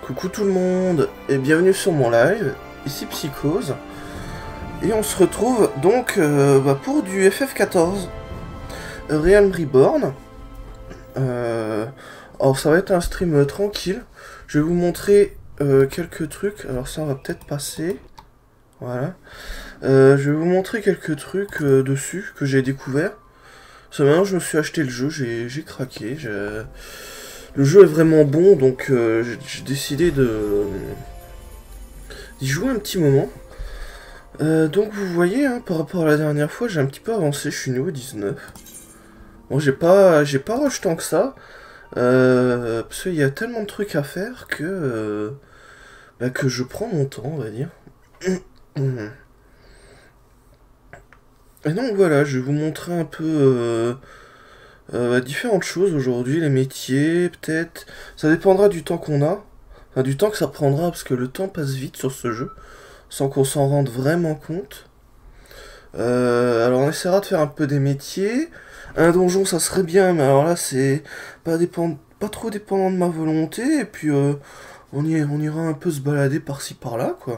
Coucou tout le monde et bienvenue sur mon live, ici Psychose. Et on se retrouve donc pour du FF14 Realm Reborn. Alors ça va être un stream tranquille. Je vais vous montrer quelques trucs. Alors ça on va peut-être passer. Voilà. Je vais vous montrer quelques trucs dessus que j'ai découvert. Ce maintenant je me suis acheté le jeu, j'ai craqué. Le jeu est vraiment bon, donc j'ai décidé d'y jouer un petit moment. Donc vous voyez, hein, par rapport à la dernière fois, j'ai un petit peu avancé, je suis niveau 19. Bon, j'ai pas rush tant que ça, parce qu'il y a tellement de trucs à faire que je prends mon temps, on va dire. Et donc voilà, je vais vous montrer un peu différentes choses aujourd'hui, les métiers, peut-être. Ça dépendra du temps qu'on a, enfin du temps que ça prendra, parce que le temps passe vite sur ce jeu, sans qu'on s'en rende vraiment compte. Alors on essaiera de faire un peu des métiers. Un donjon ça serait bien, mais alors là c'est pas trop dépendant de ma volonté, et puis on ira un peu se balader par-ci par-là, quoi.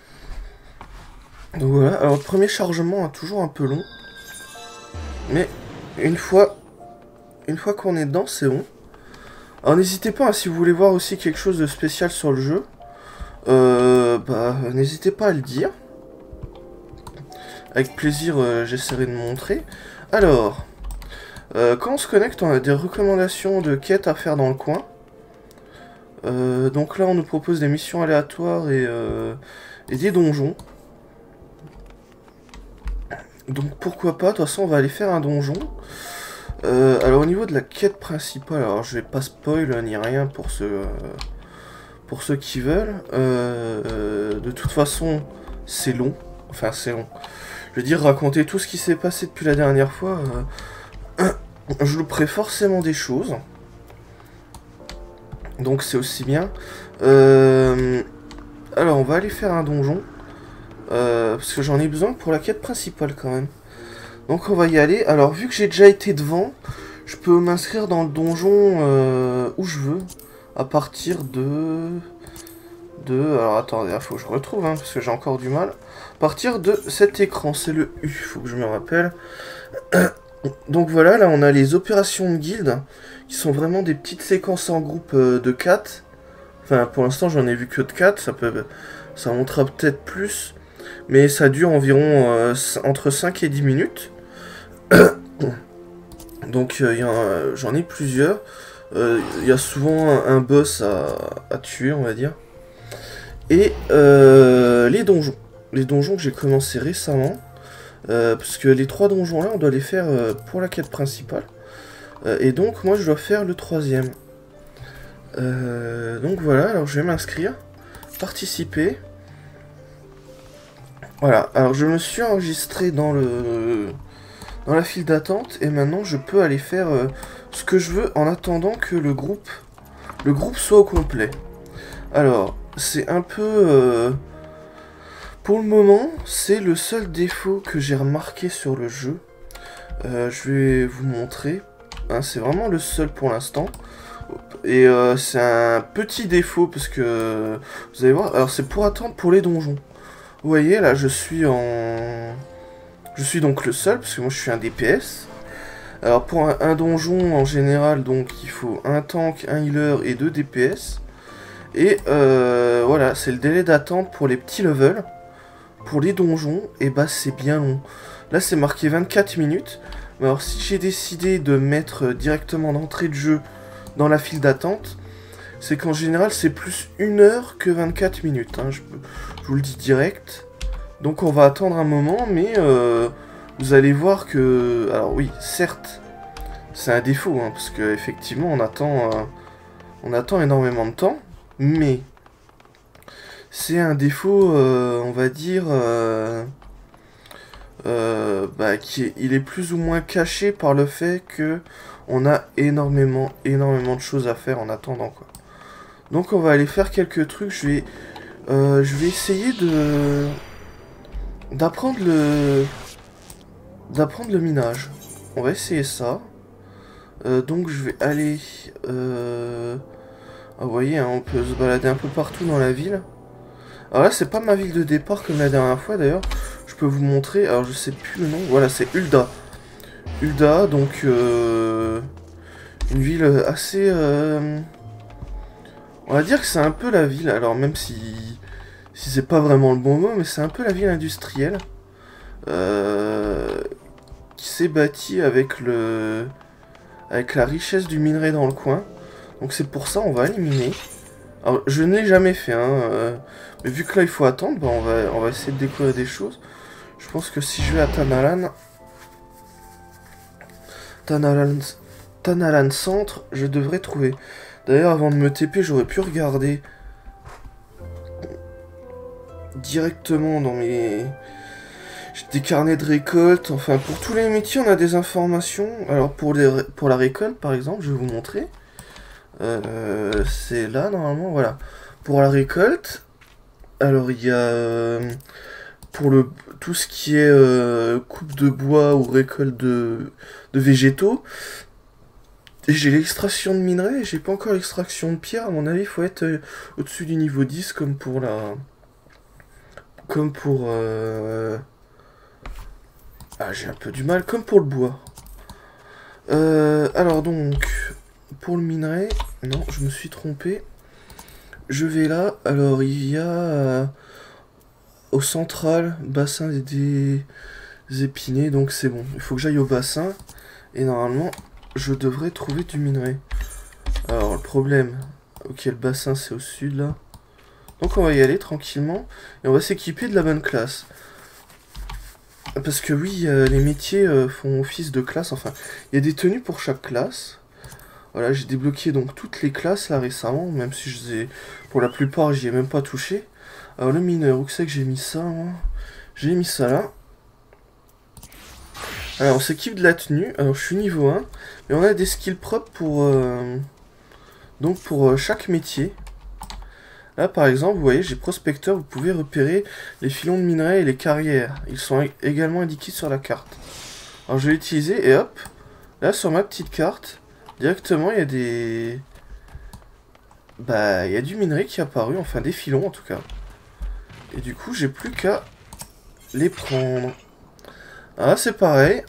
Donc voilà, alors le premier chargement est toujours un peu long, mais une fois qu'on est dedans, c'est bon. Alors n'hésitez pas, hein, si vous voulez voir aussi quelque chose de spécial sur le jeu, n'hésitez pas à le dire. Avec plaisir, j'essaierai de montrer. Alors, quand on se connecte, on a des recommandations de quêtes à faire dans le coin. Donc là, on nous propose des missions aléatoires et des donjons. Donc pourquoi pas, de toute façon, on va aller faire un donjon. Alors au niveau de la quête principale, alors je vais pas spoil ni rien pour ceux qui veulent. De toute façon, c'est long. Enfin, c'est long. Je veux dire, raconter tout ce qui s'est passé depuis la dernière fois, je louperai forcément des choses. Donc c'est aussi bien. Alors on va aller faire un donjon. Parce que j'en ai besoin pour la quête principale quand même. Donc on va y aller. Alors vu que j'ai déjà été devant, je peux m'inscrire dans le donjon où je veux. À partir de... Alors attendez, il faut que je retrouve, hein, parce que j'ai encore du mal. À partir de cet écran, c'est le U, faut que je me rappelle. Donc voilà, là on a les opérations de guilde, qui sont vraiment des petites séquences en groupe de 4. Enfin pour l'instant j'en ai vu que de 4, ça montera peut-être plus. Mais ça dure environ entre 5 et 10 minutes. Donc j'en ai plusieurs. Il y a souvent un boss à tuer, on va dire. Et les donjons. Les donjons que j'ai commencé récemment. Parce que les 3 donjons là, on doit les faire pour la quête principale. Et donc moi je dois faire le 3e. Donc voilà, alors je vais m'inscrire. Participer. Voilà, alors je me suis enregistré dans la file d'attente et maintenant je peux aller faire ce que je veux en attendant que le groupe soit au complet. Alors, c'est un peu... pour le moment, c'est le seul défaut que j'ai remarqué sur le jeu. Je vais vous montrer. Hein, c'est vraiment le seul pour l'instant. Et c'est un petit défaut parce que... Vous allez voir, alors c'est pour attendre pour les donjons. Vous voyez, là, je suis donc le seul, parce que moi, je suis un DPS. Alors, pour un donjon, en général, donc, il faut un tank, un healer et 2 DPS. Et, voilà, c'est le délai d'attente pour les petits levels. Pour les donjons, et bah, c'est bien long. Là, c'est marqué 24 minutes. Mais alors, si j'ai décidé de mettre directement d'entrée de jeu dans la file d'attente, c'est qu'en général, c'est plus 1 heure que 24 minutes. Hein. Je vous le dis direct. Donc on va attendre un moment, mais vous allez voir que... Alors oui, certes, c'est un défaut, hein, parce qu'effectivement, on attend énormément de temps. Mais c'est un défaut, on va dire... il est plus ou moins caché par le fait que on a énormément de choses à faire en attendant, quoi. Donc on va aller faire quelques trucs. Je vais essayer d'apprendre le minage. On va essayer ça. Donc je vais aller Ah, vous voyez, hein, on peut se balader un peu partout dans la ville. Alors là, c'est pas ma ville de départ comme la dernière fois d'ailleurs. Je peux vous montrer, alors je sais plus le nom. Voilà, c'est Ul'dah. Ul'dah, donc une ville assez... On va dire que c'est un peu la ville, alors même si c'est pas vraiment le bon mot, mais c'est un peu la ville industrielle. Qui s'est bâtie avec la richesse du minerai dans le coin. Donc c'est pour ça on va éliminer. Alors je ne l'ai jamais fait, hein, mais vu que là il faut attendre, bah, on va essayer de découvrir des choses. Je pense que si je vais à Tanalan Centre, je devrais trouver. D'ailleurs avant de me TP, j'aurais pu regarder directement dans mes... J'ai des carnets de récolte, enfin pour tous les métiers on a des informations. Alors pour la récolte par exemple, je vais vous montrer. C'est là normalement, voilà. Pour la récolte, alors il y a pour tout ce qui est coupe de bois ou récolte de végétaux. Et j'ai l'extraction de minerais, j'ai pas encore l'extraction de pierre. À mon avis, il faut être au-dessus du niveau 10 comme pour la... Comme pour... Ah, j'ai un peu du mal, comme pour le bois. Alors donc, pour le minerai, non, je me suis trompé. Je vais là, alors il y a au central, bassin des épinets, donc c'est bon. Il faut que j'aille au bassin, et normalement, je devrais trouver du minerai. Alors le problème, ok, le bassin c'est au sud là. Donc on va y aller tranquillement, et on va s'équiper de la bonne classe. Parce que oui, les métiers font office de classe, enfin, il y a des tenues pour chaque classe. Voilà, j'ai débloqué donc toutes les classes là récemment, même si je les ai, pour la plupart j'y ai même pas touché. Alors le mineur, où c'est que j'ai mis ça moi? J'ai mis ça là. Alors on s'équipe de la tenue, alors je suis niveau 1, mais on a des skills propres pour chaque métier. Là par exemple, vous voyez, j'ai prospecteur, vous pouvez repérer les filons de minerai et les carrières. Ils sont également indiqués sur la carte. Alors je vais l'utiliser et hop, là sur ma petite carte, directement il y a des... Bah il y a du minerai qui est apparu, enfin des filons en tout cas. Et du coup j'ai plus qu'à les prendre. Ah c'est pareil.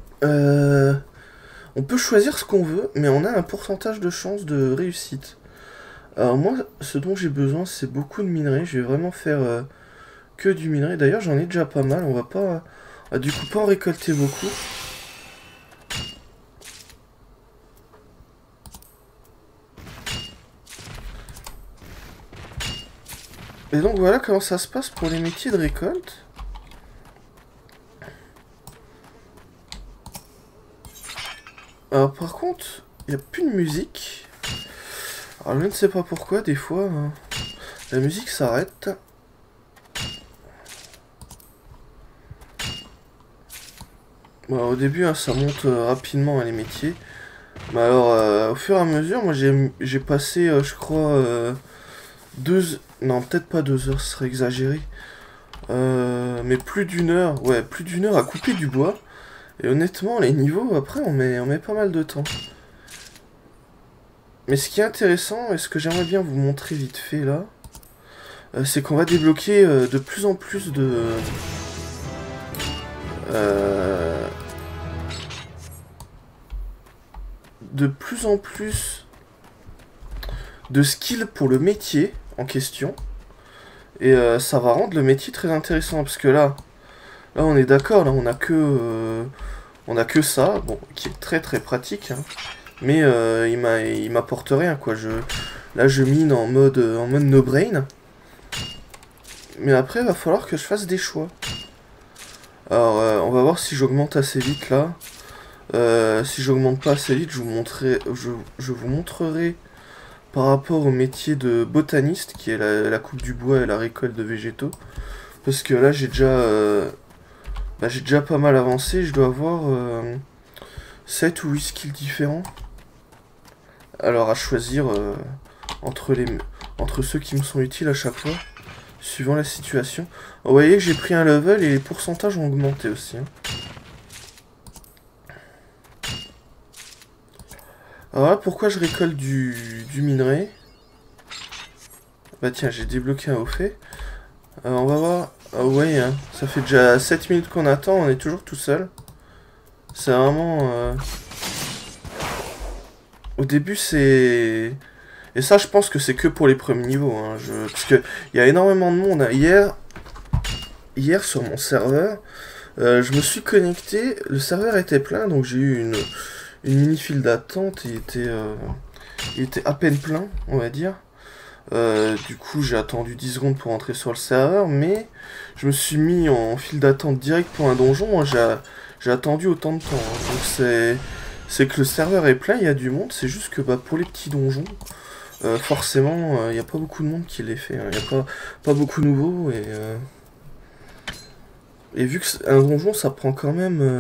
On peut choisir ce qu'on veut, mais on a un pourcentage de chance de réussite. Alors moi, ce dont j'ai besoin, c'est beaucoup de minerais. Je vais vraiment faire que du minerai. D'ailleurs, j'en ai déjà pas mal. On va pas, du coup, pas en récolter beaucoup. Et donc voilà comment ça se passe pour les métiers de récolte. Alors par contre, il n'y a plus de musique. Alors je ne sais pas pourquoi, des fois, hein, la musique s'arrête. Bon, au début, hein, ça monte rapidement, hein, les métiers. Mais alors, au fur et à mesure, moi j'ai passé, je crois, 2... Non, peut-être pas 2 heures, ce serait exagéré. Mais plus d'1 heure, ouais, plus d'1 heure à couper du bois. Et honnêtement, les niveaux, après, on met pas mal de temps. Mais ce qui est intéressant, et ce que j'aimerais bien vous montrer vite fait, là, c'est qu'on va débloquer de plus en plus de... de plus en plus de skills pour le métier en question. Et ça va rendre le métier très intéressant, parce que là on est d'accord, là on a que ça, bon, qui est très très pratique, hein, mais il m'apporte rien, quoi. Là je mine en mode no brain, mais après il va falloir que je fasse des choix. Alors on va voir si j'augmente assez vite là. Si j'augmente pas assez vite, je vous montrerai par rapport au métier de botaniste, qui est la coupe du bois et la récolte de végétaux. Parce que là, j'ai déjà pas mal avancé. Je dois avoir 7 ou 8 skills différents. Alors, à choisir entre ceux qui me sont utiles à chaque fois, suivant la situation. Vous voyez que j'ai pris un level et les pourcentages ont augmenté aussi, hein. Alors là, pourquoi je récolte du minerai? Bah tiens, j'ai débloqué un au fait. On va voir. Ah ouais, hein, ça fait déjà 7 minutes qu'on attend, on est toujours tout seul. C'est vraiment... Au début, c'est... Et ça, je pense que c'est que pour les premiers niveaux. Hein. Parce qu'il y a énormément de monde. Hein. Hier, sur mon serveur, je me suis connecté. Le serveur était plein, donc j'ai eu une mini file d'attente. Il était à peine plein, on va dire. Du coup, j'ai attendu 10 secondes pour entrer sur le serveur, mais je me suis mis en file d'attente direct pour un donjon. Moi, j'ai attendu autant de temps. Hein. Donc c'est que le serveur est plein, il y a du monde. C'est juste que bah, pour les petits donjons, forcément, il n'y a pas beaucoup de monde qui les fait. Hein. Il n'y a pas beaucoup de nouveaux. Et vu que un donjon, ça prend quand même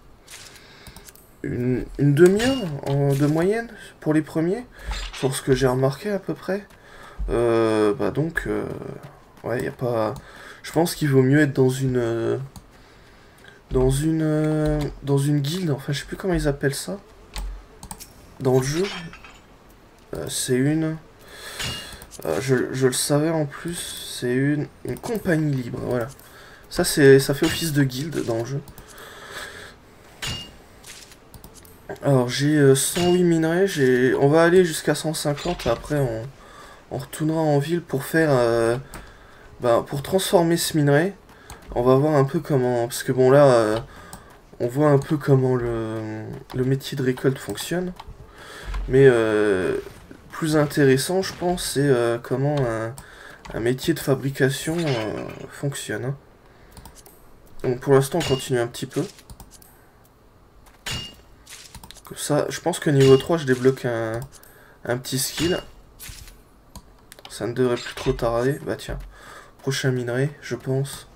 une demi-heure de moyenne pour les premiers, sur ce que j'ai remarqué à peu près. Bah donc, ouais, y a pas... Je pense qu'il vaut mieux être dans une guilde, enfin je sais plus comment ils appellent ça. Dans le jeu. C'est une... je le savais en plus, c'est une compagnie libre, voilà. Ça fait office de guilde dans le jeu. Alors j'ai 108 minerais, on va aller jusqu'à 150, après on retournera en ville pour faire... pour transformer ce minerai. On va voir un peu comment... Parce que bon là, on voit un peu comment le métier de récolte fonctionne. Mais plus intéressant, je pense, c'est comment un métier de fabrication fonctionne. Hein. Donc pour l'instant, on continue un petit peu. Comme ça, je pense que niveau 3, je débloque un petit skill. Ça ne devrait plus trop tarder. Bah tiens, prochain minerai, je pense.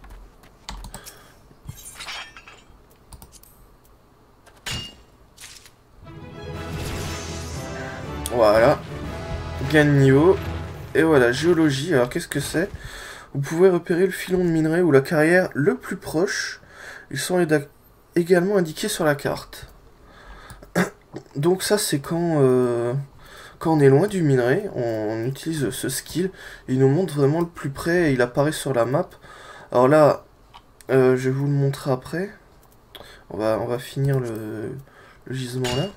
Voilà. Gain de niveau. Et voilà, géologie. Alors qu'est-ce que c'est? Vous pouvez repérer le filon de minerai ou la carrière le plus proche. Ils sont également indiqués sur la carte. Donc ça, c'est quand on est loin du minerai, on utilise ce skill. Il nous montre vraiment le plus près et il apparaît sur la map. Alors là, je vais vous le montrer après. On va finir le gisement là.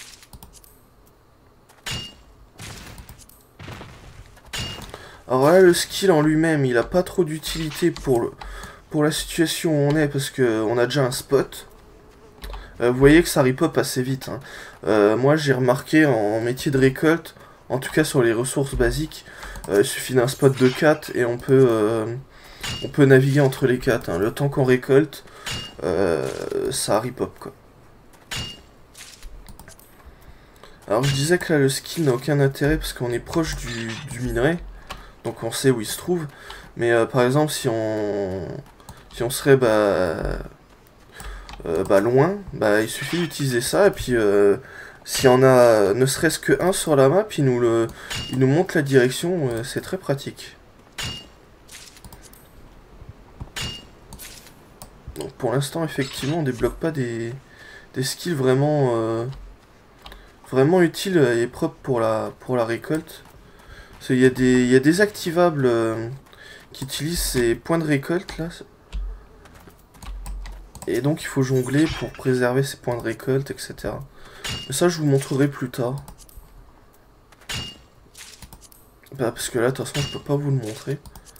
Alors là, le skill en lui-même, il a pas trop d'utilité pour la situation où on est, parce qu'on a déjà un spot. Vous voyez que ça ripop assez vite. Hein. Moi, j'ai remarqué en métier de récolte, en tout cas sur les ressources basiques, il suffit d'un spot de 4 et on peut naviguer entre les 4. Hein. Le temps qu'on récolte, ça ripop, quoi. Alors, je disais que là, le skill n'a aucun intérêt parce qu'on est proche du minerai. Donc on sait où il se trouve. Mais par exemple, si on serait loin, il suffit d'utiliser ça. Et puis s'il y en a ne serait-ce que un sur la map, il nous montre la direction. C'est très pratique. Donc pour l'instant, effectivement, on débloque pas des skills vraiment utiles et propres pour la récolte. Il y a des activables qui utilisent ces points de récolte là. Et donc il faut jongler pour préserver ces points de récolte, etc. Mais ça je vous montrerai plus tard. Parce que là de toute façon je peux pas vous le montrer.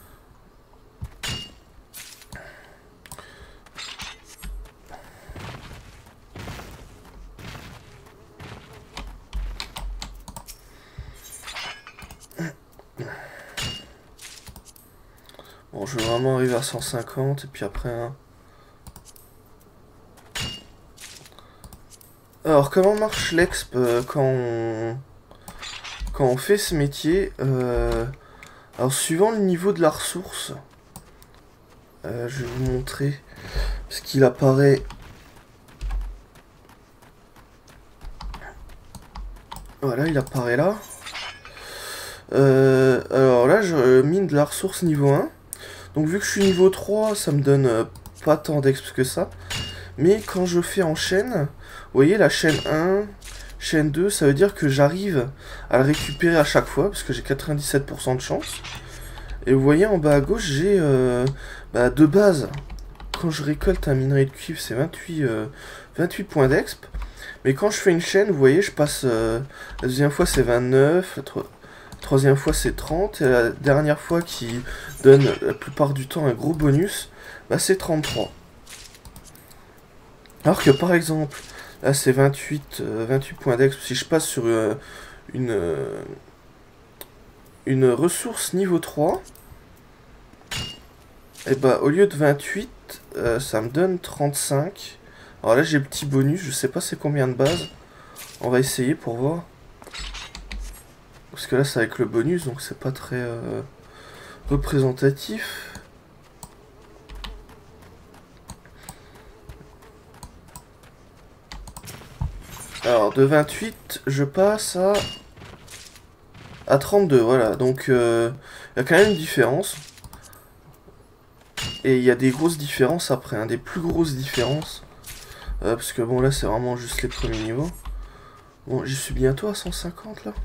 Bon, je vais vraiment arriver à 150 et puis après... Hein. Alors, comment marche l'exp quand on fait ce métier alors, suivant le niveau de la ressource, je vais vous montrer ce qu'il apparaît. Voilà, il apparaît là. Alors là, je mine de la ressource niveau 1. Donc vu que je suis niveau 3, ça me donne pas tant d'exp que ça. Mais quand je fais en chaîne, vous voyez la chaîne 1, chaîne 2, ça veut dire que j'arrive à le récupérer à chaque fois, parce que j'ai 97% de chance. Et vous voyez en bas à gauche, j'ai de base, quand je récolte un minerai de cuivre, c'est 28 points d'exp. Mais quand je fais une chaîne, vous voyez, je passe, la deuxième fois c'est 29, la troisième fois c'est 30, et la dernière fois qui donne la plupart du temps un gros bonus, bah, c'est 33. Alors que par exemple, là c'est 28 points d'exp, si je passe sur une ressource niveau 3, et bah au lieu de 28, ça me donne 35. Alors là j'ai le petit bonus, je sais pas c'est combien de base. On va essayer pour voir. Parce que là c'est avec le bonus, donc c'est pas très représentatif. Alors de 28, je passe à 32, voilà. Donc il y a quand même une différence. Et il y a des grosses différences après, hein, des plus grosses différences. Parce que bon là c'est vraiment juste les premiers niveaux. Bon, j'y suis bientôt à 150 là.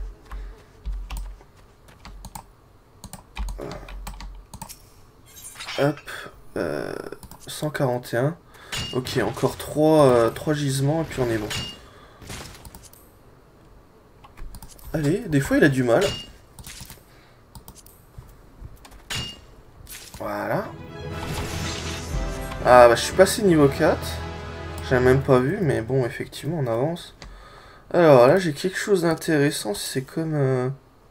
Hop, 141. Ok, encore 3 gisements et puis on est bon. Allez, des fois il a du mal. Voilà. Ah bah je suis passé niveau 4. J'ai même pas vu, mais bon, effectivement, on avance. Alors là, j'ai quelque chose d'intéressant, c'est comme...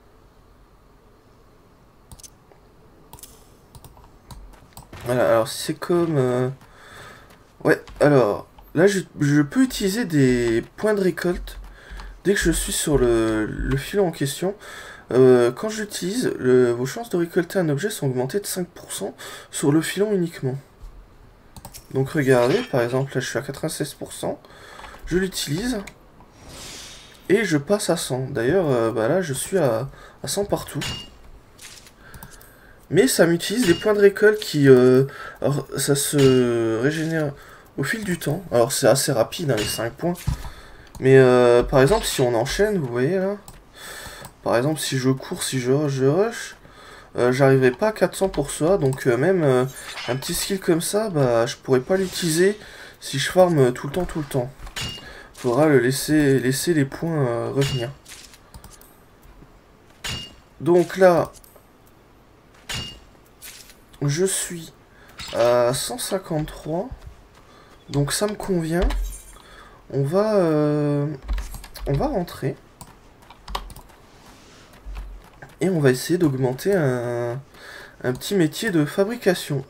Voilà, alors c'est comme... Ouais, alors, là, je peux utiliser des points de récolte dès que je suis sur le filon en question. Quand j'utilise, vos chances de récolter un objet sont augmentées de 5% sur le filon uniquement. Donc regardez, par exemple, là je suis à 96%, je l'utilise, et je passe à 100. D'ailleurs, bah là je suis à 100 partout. Mais ça m'utilise les points de récolte qui... alors ça se régénère au fil du temps. Alors c'est assez rapide, hein, les 5 points. Mais par exemple, si on enchaîne, vous voyez là, par exemple, si je cours, si je rush, j'arriverai pas à 400 pour ça. Donc même un petit skill comme ça, bah, je pourrais pas l'utiliser si je farm tout le temps. Faudra le laisser les points revenir. Donc là, je suis à 153. Donc ça me convient. On va rentrer. Et on va essayer d'augmenter un petit métier de fabrication.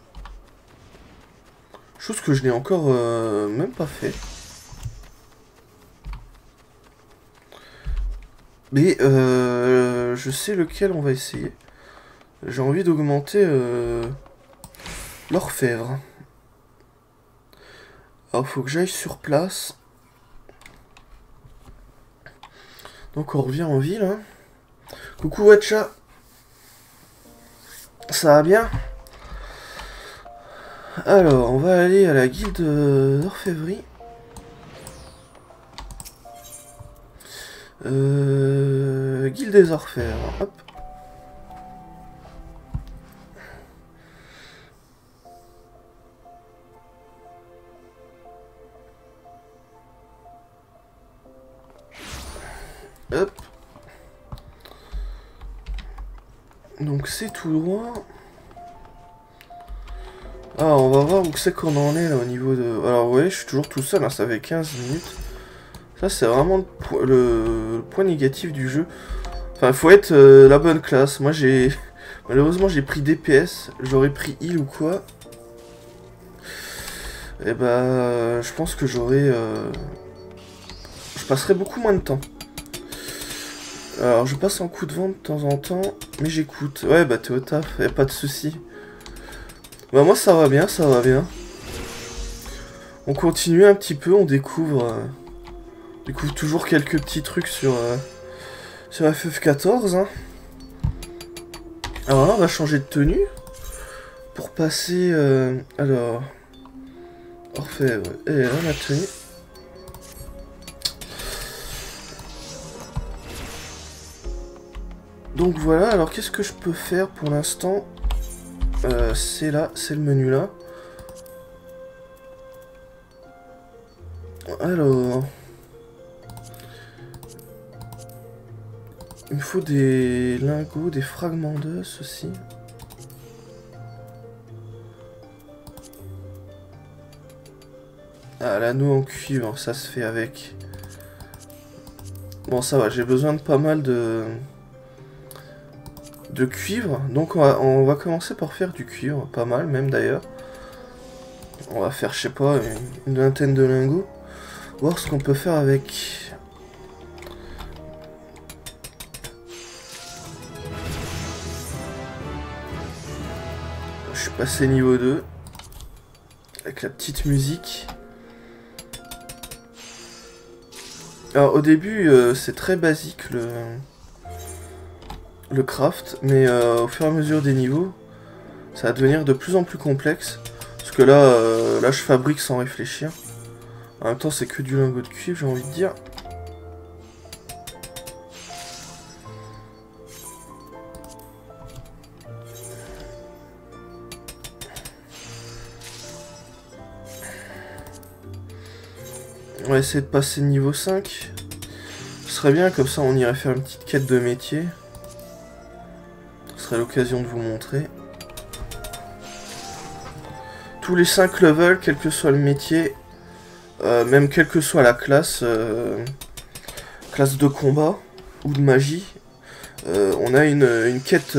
Chose que je n'ai encore même pas fait. Mais je sais lequel on va essayer. J'ai envie d'augmenter l'orfèvre. Alors faut que j'aille sur place. Donc on revient en ville. Hein. Coucou Watcha. Ça va bien? Alors on va aller à la guilde d'orfèvrerie. Guilde des orfèvres. Hop. Hop. Donc c'est tout droit. Ah, on va voir où c'est qu'on en est là au niveau de... Alors vous voyez, je suis toujours tout seul, hein, ça fait 15 minutes. Ça c'est vraiment le point négatif du jeu. Enfin, il faut être la bonne classe. Moi j'ai... Malheureusement j'ai pris DPS. J'aurais pris heal ou quoi. Et bah... je pense que j'aurais... Je passerai beaucoup moins de temps. Alors je passe en coup de vent de temps en temps, mais j'écoute. Ouais bah t'es au taf, y'a pas de souci. Bah moi ça va bien, ça va bien. On continue un petit peu, on découvre toujours quelques petits trucs sur FF14. Hein. Alors là on va changer de tenue. Pour passer... alors... Orfèvre, et là la tenue. Donc voilà, alors qu'est-ce que je peux faire pour l'instant? C'est là, c'est le menu là. Alors... il me faut des lingots, des fragments d'os aussi. Ah, l'anneau en cuivre, ça se fait avec. Bon, ça va, j'ai besoin de pas mal de cuivre. Donc on va commencer par faire du cuivre, pas mal même d'ailleurs. On va faire, je sais pas, une vingtaine de lingots. Voir ce qu'on peut faire avec. Je suis passé niveau 2. Avec la petite musique. Alors au début c'est très basique le craft, mais au fur et à mesure des niveaux, ça va devenir de plus en plus complexe. Parce que là, là je fabrique sans réfléchir. En même temps c'est que du lingot de cuivre, j'ai envie de dire. On va essayer de passer niveau 5. Ce serait bien, comme ça on irait faire une petite quête de métier. Ce serait l'occasion de vous montrer. Tous les 5 levels, quel que soit le métier, même quelle que soit la classe, classe de combat ou de magie, on a une quête.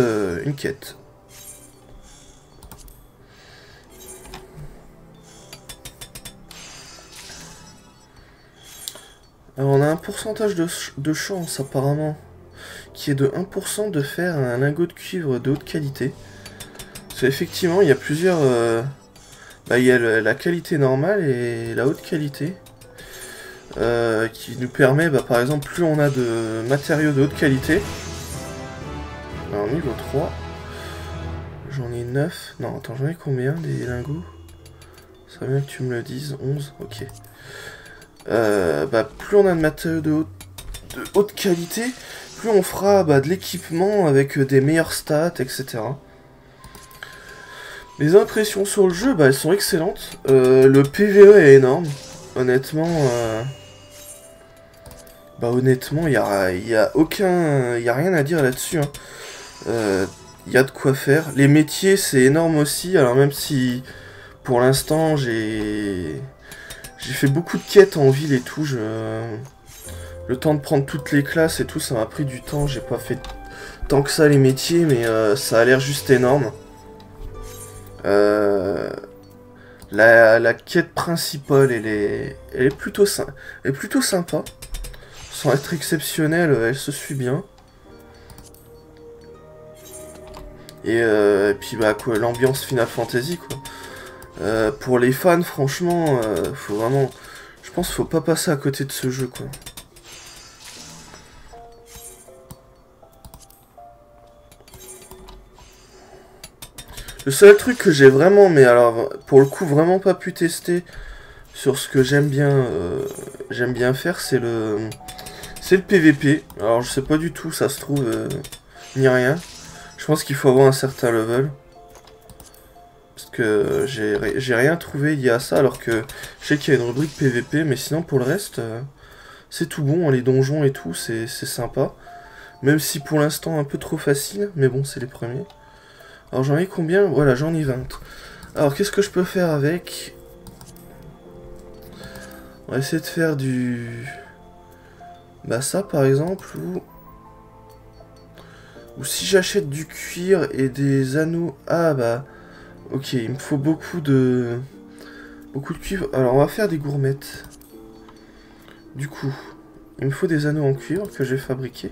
Alors on a un pourcentage de chance apparemment qui est de 1% de faire un lingot de cuivre de haute qualité. Parce qu'effectivement il y a plusieurs... il y a la qualité normale et la haute qualité. Qui nous permet, par exemple, plus on a de matériaux de haute qualité. Alors niveau 3. J'en ai 9. Non, attends, j'en ai combien des lingots? Ça serait bien que tu me le dises. 11, ok. Plus on a de matériaux de haute qualité, plus on fera de l'équipement avec des meilleures stats, etc. Les impressions sur le jeu, elles sont excellentes. Le PvE est énorme. Honnêtement, honnêtement, il y a rien à dire là-dessus. Il y a de quoi faire. Les métiers, c'est énorme aussi. Alors même si, pour l'instant, j'ai fait beaucoup de quêtes en ville et tout. Le temps de prendre toutes les classes et tout, ça m'a pris du temps. J'ai pas fait tant que ça les métiers, mais ça a l'air juste énorme. La quête principale, elle est plutôt sympa. Sans être exceptionnelle, elle se suit bien. Et puis quoi, l'ambiance Final Fantasy quoi. Pour les fans, franchement, faut vraiment... Je pense qu'il faut pas passer à côté de ce jeu, quoi. Le seul truc que j'ai vraiment, mais alors, pour le coup, vraiment pas pu tester sur ce que j'aime bien faire, c'est le PVP. Alors, je sais pas du tout, ça se trouve, ni rien. Je pense qu'il faut avoir un certain level. Parce que j'ai rien trouvé lié à ça, alors que je sais qu'il y a une rubrique PVP, mais sinon pour le reste, c'est tout bon, hein, les donjons et tout, c'est sympa. Même si pour l'instant un peu trop facile, mais bon, c'est les premiers. Alors j'en ai combien? Voilà, j'en ai 20. Alors qu'est-ce que je peux faire avec? On va essayer de faire du... ça par exemple, ou si j'achète du cuir et des anneaux... Ah ok, il me faut beaucoup de cuivre. Alors on va faire des gourmettes. Du coup, il me faut des anneaux en cuivre que j'ai fabriqués.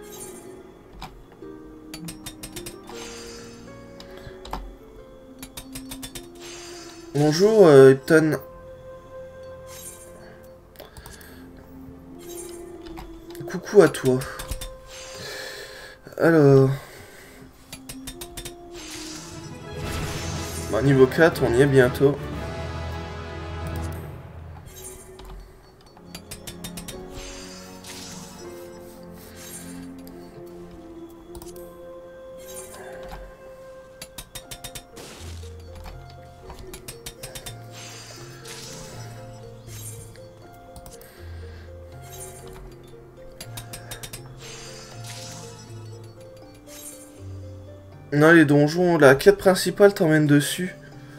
Bonjour Epton. Coucou à toi. Alors... niveau 4, on y est bientôt. Non, les donjons, la quête principale t'emmène dessus.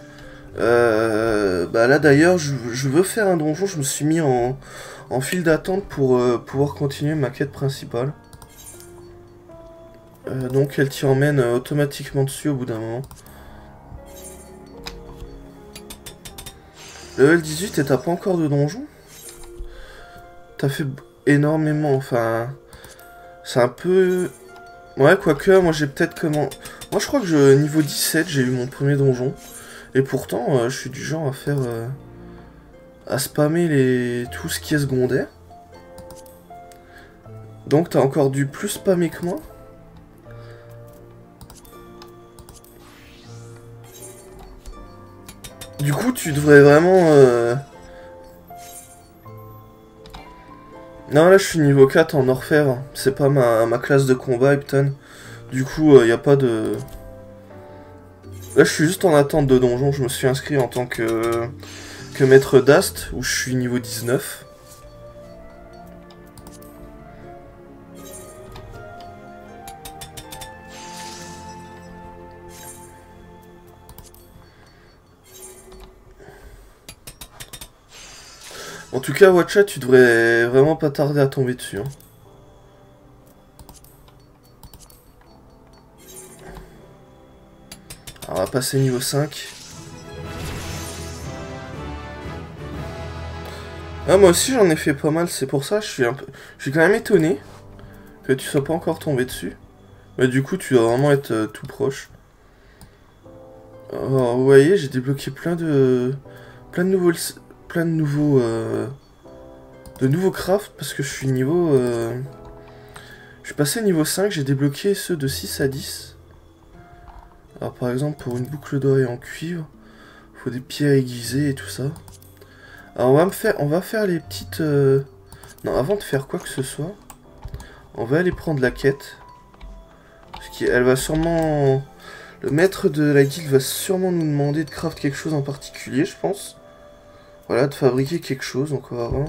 Bah là d'ailleurs, je veux faire un donjon, je me suis mis en file d'attente pour pouvoir continuer ma quête principale. Donc elle t'y emmène automatiquement dessus au bout d'un moment. Level 18 et t'as pas encore de donjon? T'as fait énormément, enfin... C'est un peu... Ouais, quoique, moi j'ai peut-être comment... Moi je crois que niveau 17, j'ai eu mon premier donjon. Et pourtant, je suis du genre à faire... à spammer tout ce qui est secondaire. Donc t'as encore dû plus spammer que moi. Du coup, tu devrais vraiment... Non, là, je suis niveau 4 en orfèvre. C'est pas ma classe de combat, Epton. Du coup, y a pas de... Là, je suis juste en attente de donjon. Je me suis inscrit en tant que maître d'Ast, où je suis niveau 19. En tout cas, Watcha, tu devrais vraiment pas tarder à tomber dessus. Hein. Alors, on va passer niveau 5. Ah, moi aussi, j'en ai fait pas mal. C'est pour ça, je suis quand même étonné que tu sois pas encore tombé dessus. Mais du coup, tu dois vraiment être tout proche. Alors, vous voyez, j'ai débloqué plein de nouveaux... Plein de nouveaux crafts parce que je suis niveau... Je suis passé niveau 5, j'ai débloqué ceux de 6 à 10. Alors par exemple pour une boucle d'oreille en cuivre, il faut des pierres aiguisées et tout ça. Alors on va faire les petites... Non, avant de faire quoi que ce soit, on va aller prendre la quête. Parce qu'elle va sûrement... Le maître de la guilde va sûrement nous demander de craft quelque chose en particulier, je pense. Voilà, de fabriquer quelque chose, donc on va voir.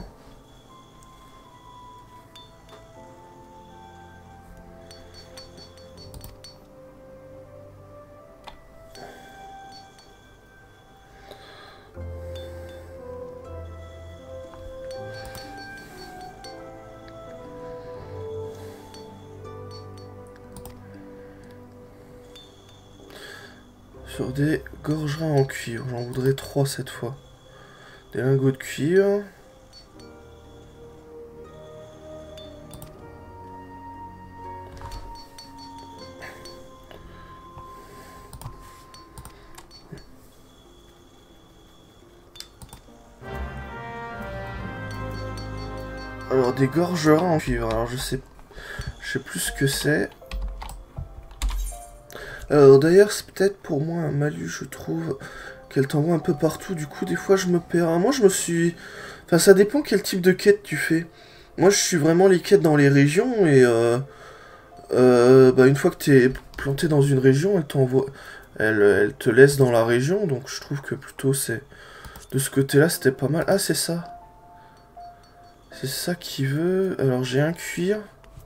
Sur des gorgerins en cuivre, j'en voudrais 3 cette fois. Des lingots de cuivre. Alors des gorgerins en cuivre, alors je sais plus ce que c'est. Alors d'ailleurs c'est peut-être pour moi un malus je trouve qu'elle t'envoie un peu partout, du coup des fois je me perds. Moi je me suis... Enfin ça dépend quel type de quête tu fais. Moi je suis vraiment les quêtes dans les régions et bah, une fois que t'es planté dans une région, elle t'envoie... Elle te laisse dans la région, donc je trouve que plutôt c'est... De ce côté-là c'était pas mal. Ah c'est ça. C'est ça qui veut... Alors j'ai un cuir.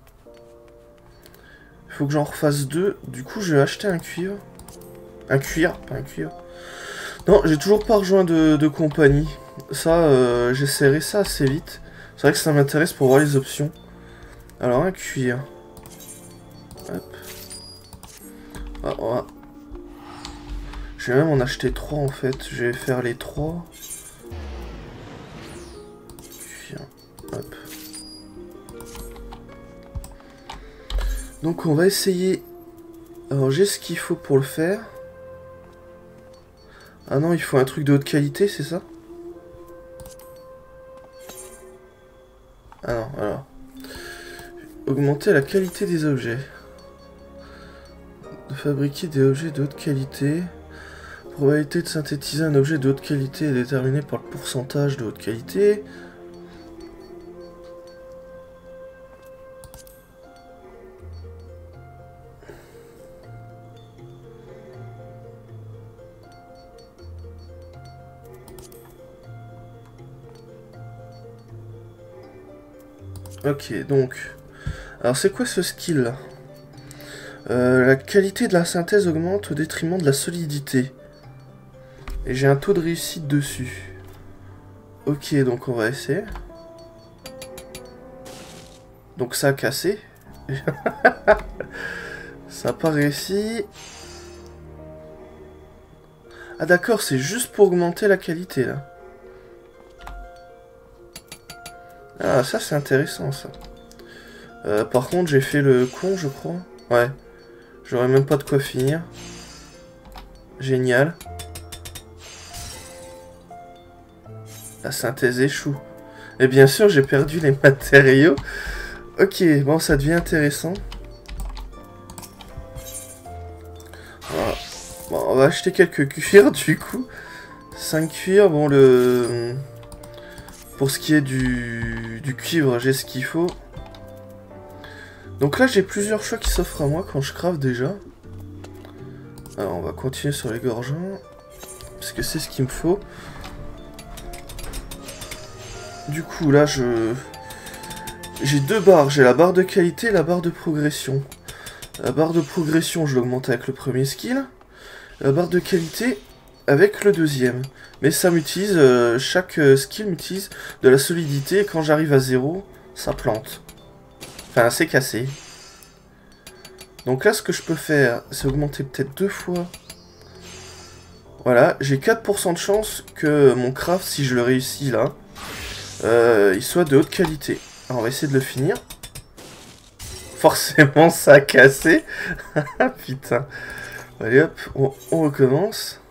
Il faut que j'en refasse 2. Du coup je vais acheter un cuivre. Un cuir, pas un cuivre. Non, j'ai toujours pas rejoint de compagnie. Ça, j'essaierai ça assez vite. C'est vrai que ça m'intéresse pour voir les options. Alors un cuir. Hop. Ah, ouais. Je vais même en acheter 3 en fait. Je vais faire les 3. Cuir. Hop. Donc on va essayer. Alors j'ai ce qu'il faut pour le faire. Ah non, il faut un truc de haute qualité, c'est ça? Ah non, alors. Augmenter la qualité des objets. De fabriquer des objets de haute qualité. Probabilité de synthétiser un objet de haute qualité est déterminée par le pourcentage de haute qualité. Ok, donc... Alors c'est quoi ce skill là? La qualité de la synthèse augmente au détriment de la solidité. Et j'ai un taux de réussite dessus. Ok, donc on va essayer. Donc ça a cassé. Ça n'a pas réussi. Ah d'accord, c'est juste pour augmenter la qualité là. Ah ça c'est intéressant ça. Par contre j'ai fait le con je crois. Ouais. J'aurais même pas de quoi finir. Génial. La synthèse échoue. Et bien sûr j'ai perdu les matériaux. Ok, bon ça devient intéressant. Voilà. Bon, on va acheter quelques cuirs du coup. 5 cuirs, bon le... Pour ce qui est du cuivre, j'ai ce qu'il faut. Donc là, j'ai plusieurs choix qui s'offrent à moi quand je crave déjà. Alors, on va continuer sur les gorgeons. Parce que c'est ce qu'il me faut. Du coup, là, j'ai deux barres. J'ai la barre de qualité et la barre de progression. La barre de progression, je l'augmente avec le premier skill. La barre de qualité avec le deuxième. Mais ça m'utilise, chaque skill m'utilise de la solidité. Et quand j'arrive à 0, ça plante. Enfin, c'est cassé. Donc là, ce que je peux faire, c'est augmenter peut-être 2 fois. Voilà, j'ai 4% de chance que mon craft, si je le réussis là, il soit de haute qualité. Alors, on va essayer de le finir. Forcément, ça a cassé. Putain. Allez hop, on recommence.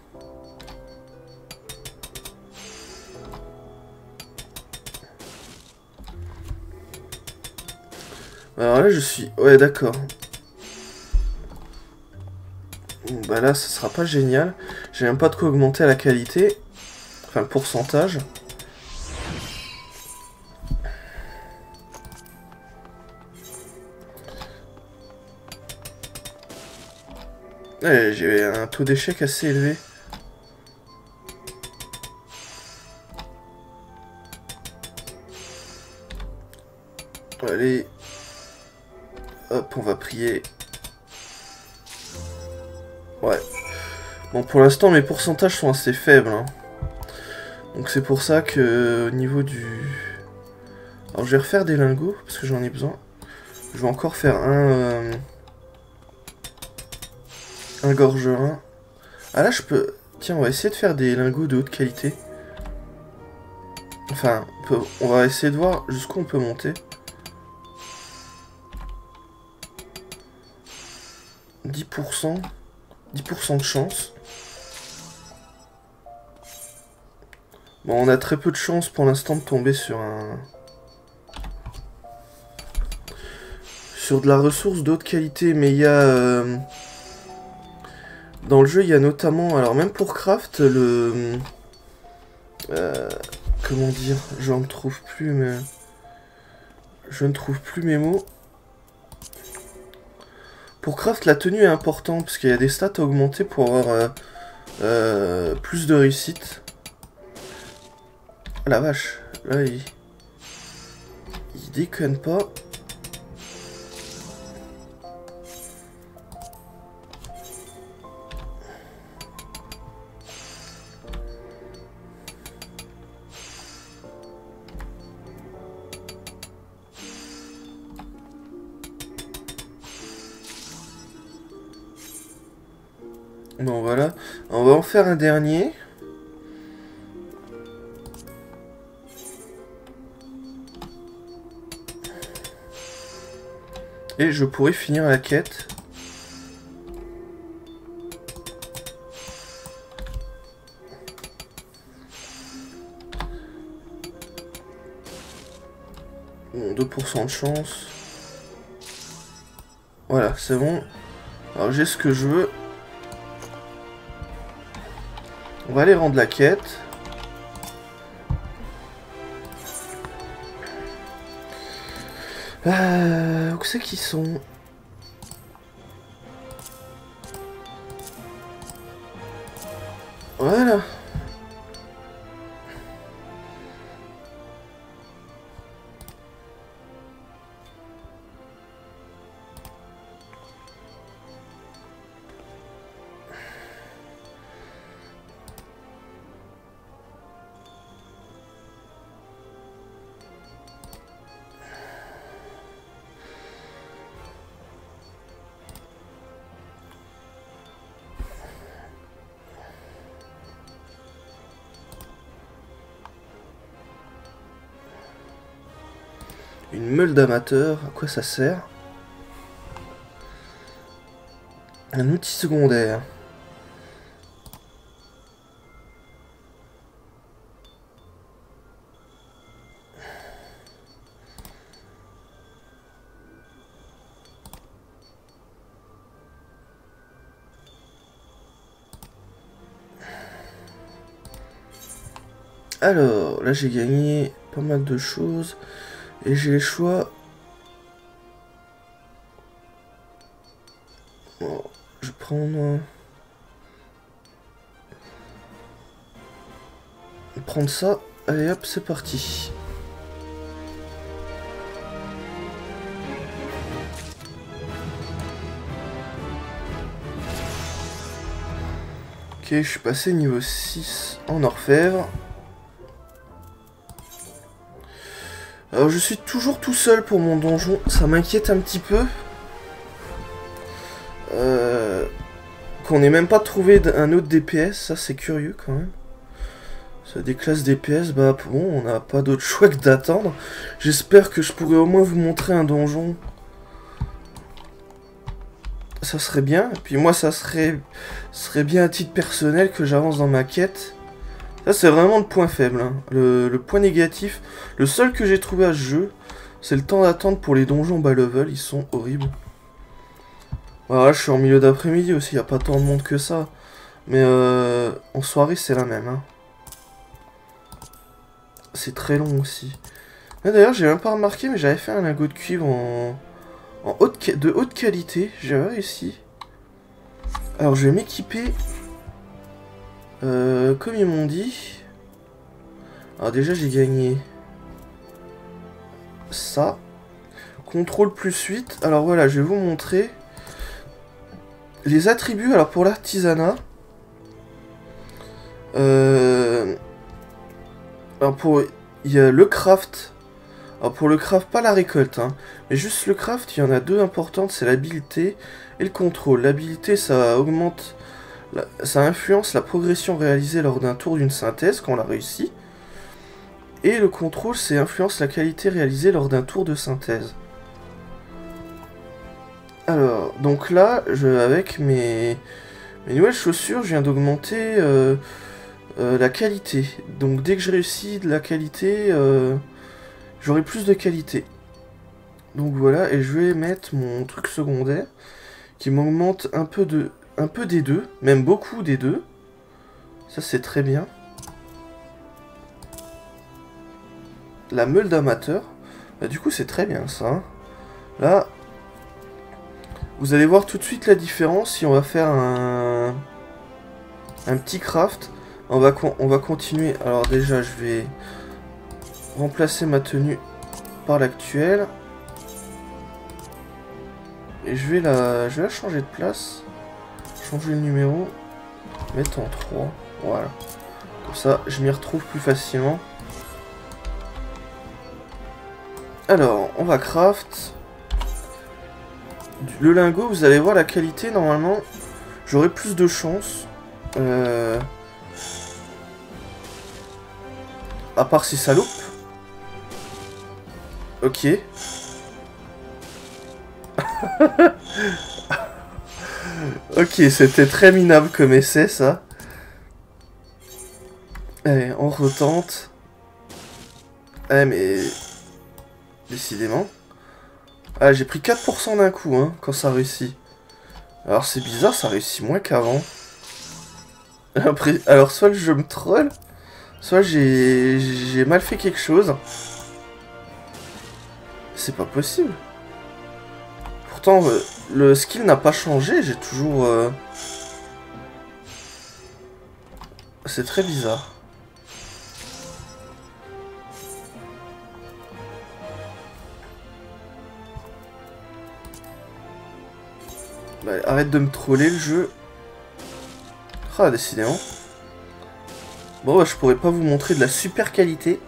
Alors là, je suis... Ouais, d'accord. Bon, bah là, ça sera pas génial. J'ai même pas de quoi augmenter la qualité. Enfin, le pourcentage. Ouais, j'ai un taux d'échec assez élevé. Allez. Hop, on va prier. Ouais. Bon, pour l'instant, mes pourcentages sont assez faibles. Hein. Donc c'est pour ça que au niveau du... Alors je vais refaire des lingots, parce que j'en ai besoin. Je vais encore faire un gorgerin. Ah là, je peux... Tiens, on va essayer de faire des lingots de haute qualité. Enfin, on va essayer de voir jusqu'où on peut monter. 10%. 10% de chance. Bon, on a très peu de chance pour l'instant de tomber sur un... Sur de la ressource de haute qualité, mais il y a... Dans le jeu, il y a notamment... Alors, même pour craft, le... comment dire? Je ne trouve plus, mais... Je ne trouve plus mes mots. Pour craft, la tenue est importante, parce qu'il y a des stats à augmenter pour avoir plus de réussite. Ah, la vache, là, il déconne pas. Bon, voilà. On va en faire un dernier. Et je pourrais finir la quête. Bon, 2% de chance. Voilà, c'est bon. Alors j'ai ce que je veux. On va aller rendre la quête. Où c'est qu'ils sont? Voilà. Une meule d'amateur, à quoi ça sert? Un outil secondaire. Alors, là j'ai gagné pas mal de choses. Et j'ai les choix. Bon, je vais prendre ça. Allez hop, c'est parti. Ok, je suis passé niveau 6 en orfèvre. Alors je suis toujours tout seul pour mon donjon, ça m'inquiète un petit peu. Qu'on n'ait même pas trouvé un autre DPS, ça c'est curieux quand même. Ça, des classes DPS, bah bon, on n'a pas d'autre choix que d'attendre. J'espère que je pourrai au moins vous montrer un donjon. Ça serait bien, et puis moi ça serait bien à titre personnel que j'avance dans ma quête. Ça c'est vraiment le point faible, hein. Le point négatif, le seul que j'ai trouvé à ce jeu, c'est le temps d'attente pour les donjons bas level, ils sont horribles. Voilà, je suis en milieu d'après-midi aussi, il n'y a pas tant de monde que ça. Mais en soirée c'est la même, hein. C'est très long aussi. D'ailleurs j'ai même pas remarqué, mais j'avais fait un lingot de cuivre de haute qualité, j'ai réussi. Alors je vais m'équiper comme ils m'ont dit. Alors déjà j'ai gagné ça. Contrôle plus 8. Alors voilà, je vais vous montrer les attributs. Alors pour l'artisanat. Alors pour... Il y a le craft. Alors pour le craft, pas la récolte, hein, mais juste le craft, il y en a deux importantes, c'est l'habilité et le contrôle. L'habilité, ça augmente... Ça influence la progression réalisée lors d'un tour d'une synthèse, quand on l'a réussi. Et le contrôle, c'est influence la qualité réalisée lors d'un tour de synthèse. Alors, donc là, avec mes nouvelles chaussures, je viens d'augmenter la qualité. Donc dès que je réussis de la qualité, j'aurai plus de qualité. Donc voilà, et je vais mettre mon truc secondaire, qui m'augmente un peu des deux, même beaucoup des deux. Ça c'est très bien. La meule d'amateur. Bah, du coup c'est très bien ça. Hein. Là, vous allez voir tout de suite la différence si on va faire un petit craft. On va continuer. Alors déjà je vais remplacer ma tenue par l'actuelle. Et je vais la changer de place. Changer le numéro. Mettre en 3. Voilà. Comme ça je m'y retrouve plus facilement. Alors, on va craft. Le lingot, vous allez voir la qualité, normalement, j'aurai plus de chance. À part si ça loupe. Ok. Ok, c'était très minable comme essai, ça. Allez, on retente. Eh, mais... Décidément. Ah, j'ai pris 4% d'un coup, hein, quand ça réussit. Alors, c'est bizarre, ça réussit moins qu'avant. Après, alors, soit je me troll, soit j'ai mal fait quelque chose. C'est pas possible. Pourtant, le skill n'a pas changé, j'ai toujours... C'est très bizarre. Bah, arrête de me troller le jeu. Ah, décidément. Bon, bah, je pourrais pas vous montrer de la super qualité.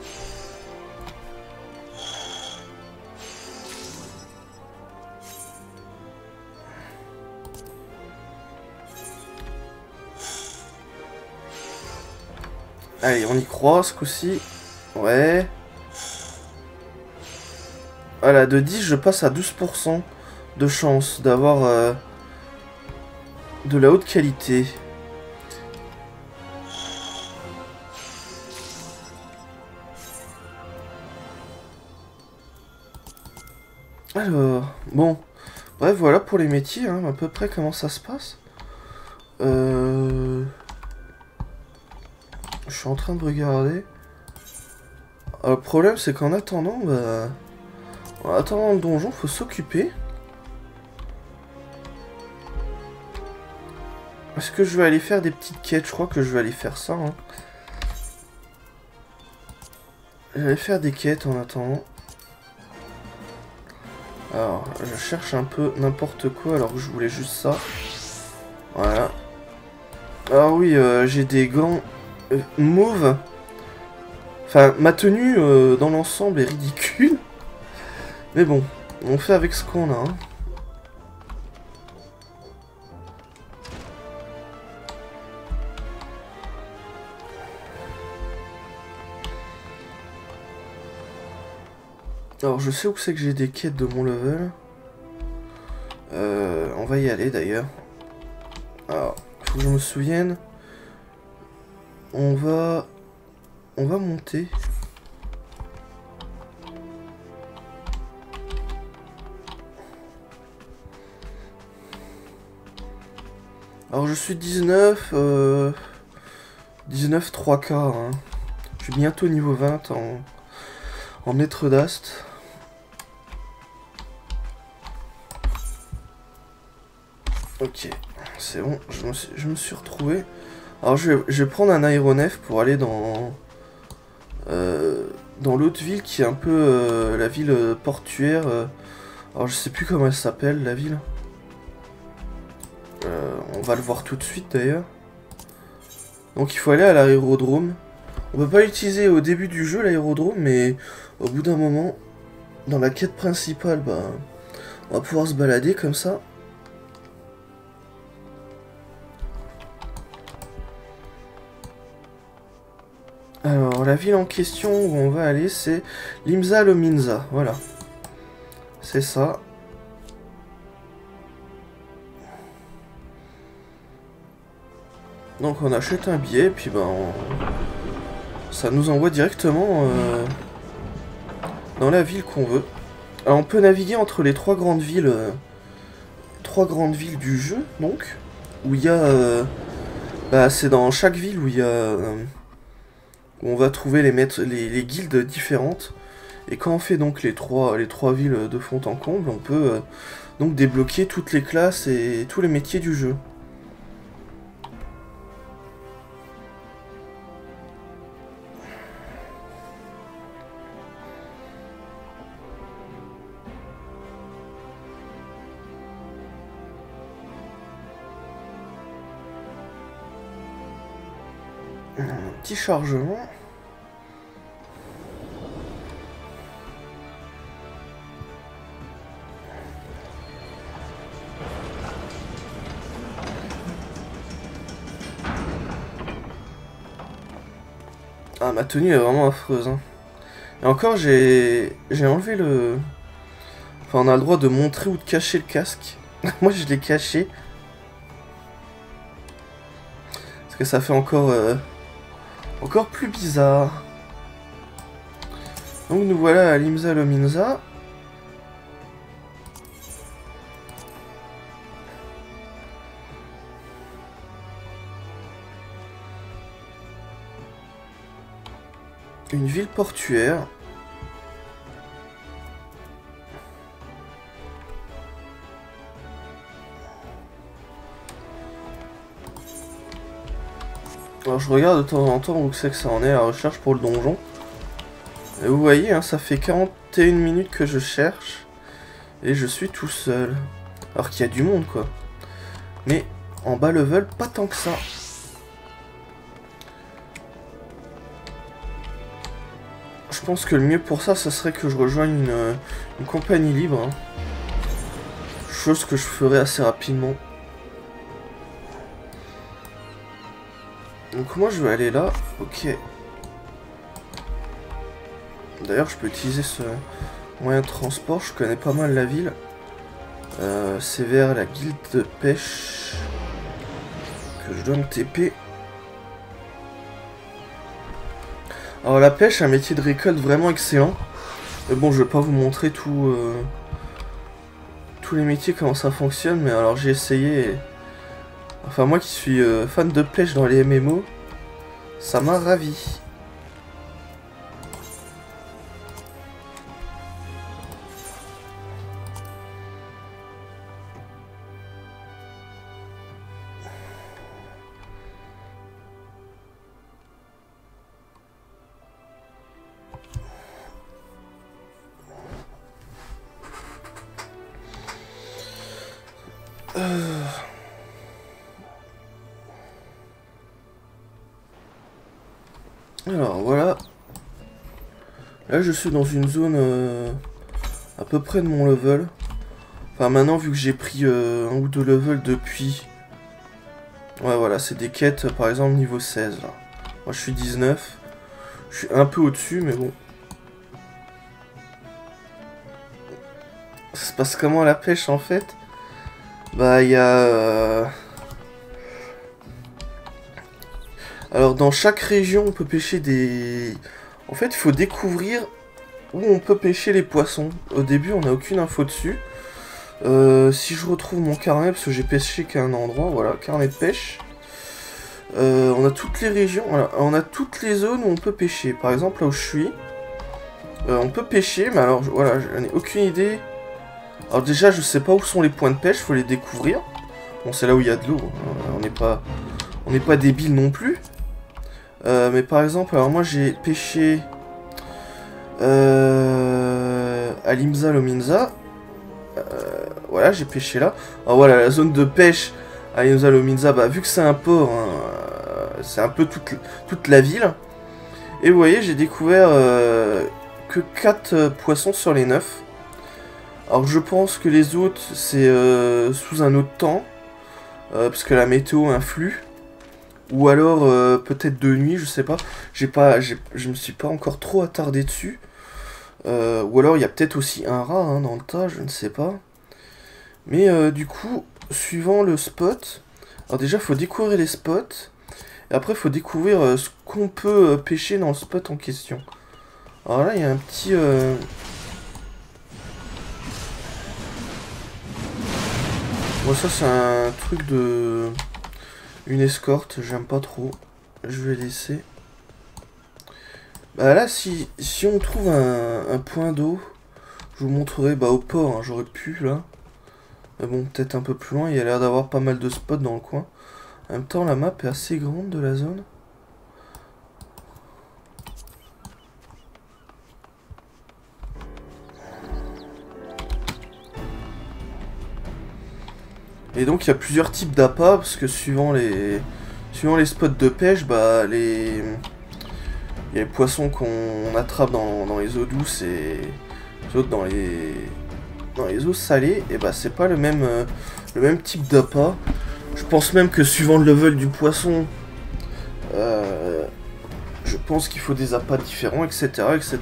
Allez, on y croit ce coup-ci. Ouais. Voilà, de 10, je passe à 12% de chance d'avoir de la haute qualité. Alors, bon. Bref, voilà pour les métiers, hein, à peu près comment ça se passe. Je suis en train de regarder. Alors, le problème, c'est qu'en attendant, bah... En attendant le donjon, faut s'occuper. Est-ce que je vais aller faire des petites quêtes? Je crois que je vais aller faire ça. Hein. Je vais aller faire des quêtes en attendant. Alors, je cherche un peu n'importe quoi alors que je voulais juste ça. Voilà. Alors oui, j'ai des gants mauves. Enfin, ma tenue dans l'ensemble est ridicule. Mais bon, on fait avec ce qu'on a. Hein. Alors, je sais où c'est que j'ai des quêtes de mon level. On va y aller d'ailleurs. Alors, faut que je me souvienne. On va monter. Alors, je suis 19... 19 3K. Hein. Je suis bientôt niveau 20 en maître d'ast. Ok, c'est bon, je me suis retrouvé. Alors je vais prendre un aéronef pour aller dans l'autre ville qui est un peu la ville portuaire. Alors je sais plus comment elle s'appelle la ville. On va le voir tout de suite d'ailleurs. Donc il faut aller à l'aérodrome. On peut pas l'utiliser au début du jeu l'aérodrome, mais au bout d'un moment, dans la quête principale, bah, on va pouvoir se balader comme ça. Alors, la ville en question où on va aller, c'est Limsa Lominsa. Voilà. C'est ça. Donc, on achète un billet, puis ben, ça nous envoie directement dans la ville qu'on veut. Alors, on peut naviguer entre les trois grandes villes du jeu, donc, où il y a... bah, c'est dans chaque ville où il y a... où on va trouver les guildes différentes. Et quand on fait donc les trois villes de fond en comble, on peut donc débloquer toutes les classes et tous les métiers du jeu. Un petit chargement. Ah, ma tenue est vraiment affreuse. Hein. Et encore, j'ai enlevé le... Enfin, on a le droit de montrer ou de cacher le casque. Moi, je l'ai caché. Parce que ça fait encore... encore plus bizarre. Donc, nous voilà à Limsa Lominsa. Une ville portuaire. Alors je regarde de temps en temps où c'est que ça en est la recherche pour le donjon. Et vous voyez, hein, ça fait 41 minutes que je cherche. Et je suis tout seul. Alors qu'il y a du monde quoi. Mais en bas level, pas tant que ça. Je pense que le mieux pour ça, ce serait que je rejoigne une compagnie libre. Hein. Chose que je ferai assez rapidement. Donc moi je vais aller là. Ok. D'ailleurs je peux utiliser Moyen de transport, je connais pas mal la ville. C'est vers la guilde de pêche que je dois me TP. Alors la pêche, un métier de récolte vraiment excellent. Mais bon, je vais pas vous montrer tous les métiers, comment ça fonctionne. Mais alors j'ai essayé. Enfin moi qui suis fan de pêche dans les MMO, ça m'a ravi. Alors voilà. Là je suis dans une zone à peu près de mon level. Enfin maintenant vu que j'ai pris 1 ou 2 levels depuis. Ouais voilà, c'est des quêtes par exemple niveau 16 là. Moi je suis 19. Je suis un peu au-dessus mais bon. Ça se passe comment la pêche en fait? Bah il y a... Alors dans chaque région on peut pêcher des... En fait il faut découvrir où on peut pêcher les poissons. Au début on n'a aucune info dessus. Si je retrouve mon carnet, parce que j'ai pêché qu'à un endroit, voilà, carnet de pêche. On a toutes les régions, voilà, on a toutes les zones où on peut pêcher. Par exemple là où je suis, on peut pêcher, mais alors voilà, je n'ai aucune idée. Alors déjà je sais pas où sont les points de pêche, faut les découvrir. Bon c'est là où il y a de l'eau, on n'est pas débile non plus. Mais par exemple, alors moi j'ai pêché à Limsa Lominsa. Voilà, j'ai pêché là. Alors voilà, la zone de pêche à Limsa Lominsa, bah, vu que c'est un port, hein, c'est un peu toute la ville. Et vous voyez, j'ai découvert que 4 poissons sur les 9. Alors je pense que les autres, c'est sous un autre temps, parce que la météo influe. Ou alors peut-être de nuit, je sais pas. Je me suis pas encore trop attardé dessus. Ou alors il y a peut-être aussi un rat hein, dans le tas, je ne sais pas. Mais du coup, suivant le spot, alors déjà il faut découvrir les spots. Et après il faut découvrir ce qu'on peut pêcher dans le spot en question. Alors là il y a un petit... Bon ça c'est un truc de... Une escorte, j'aime pas trop. Je vais laisser. Bah là, si on trouve un point d'eau, je vous montrerai bah, au port, hein, j'aurais pu là. Mais bon, peut-être un peu plus loin, il y a l'air d'avoir pas mal de spots dans le coin. En même temps, la map est assez grande de la zone. Et donc, il y a plusieurs types d'appâts, parce que suivant les spots de pêche, bah il y a les poissons qu'on attrape dans les eaux douces et les autres dans les eaux salées, et bah c'est pas le même type d'appât. Je pense même que suivant le level du poisson, je pense qu'il faut des appâts différents, etc. etc.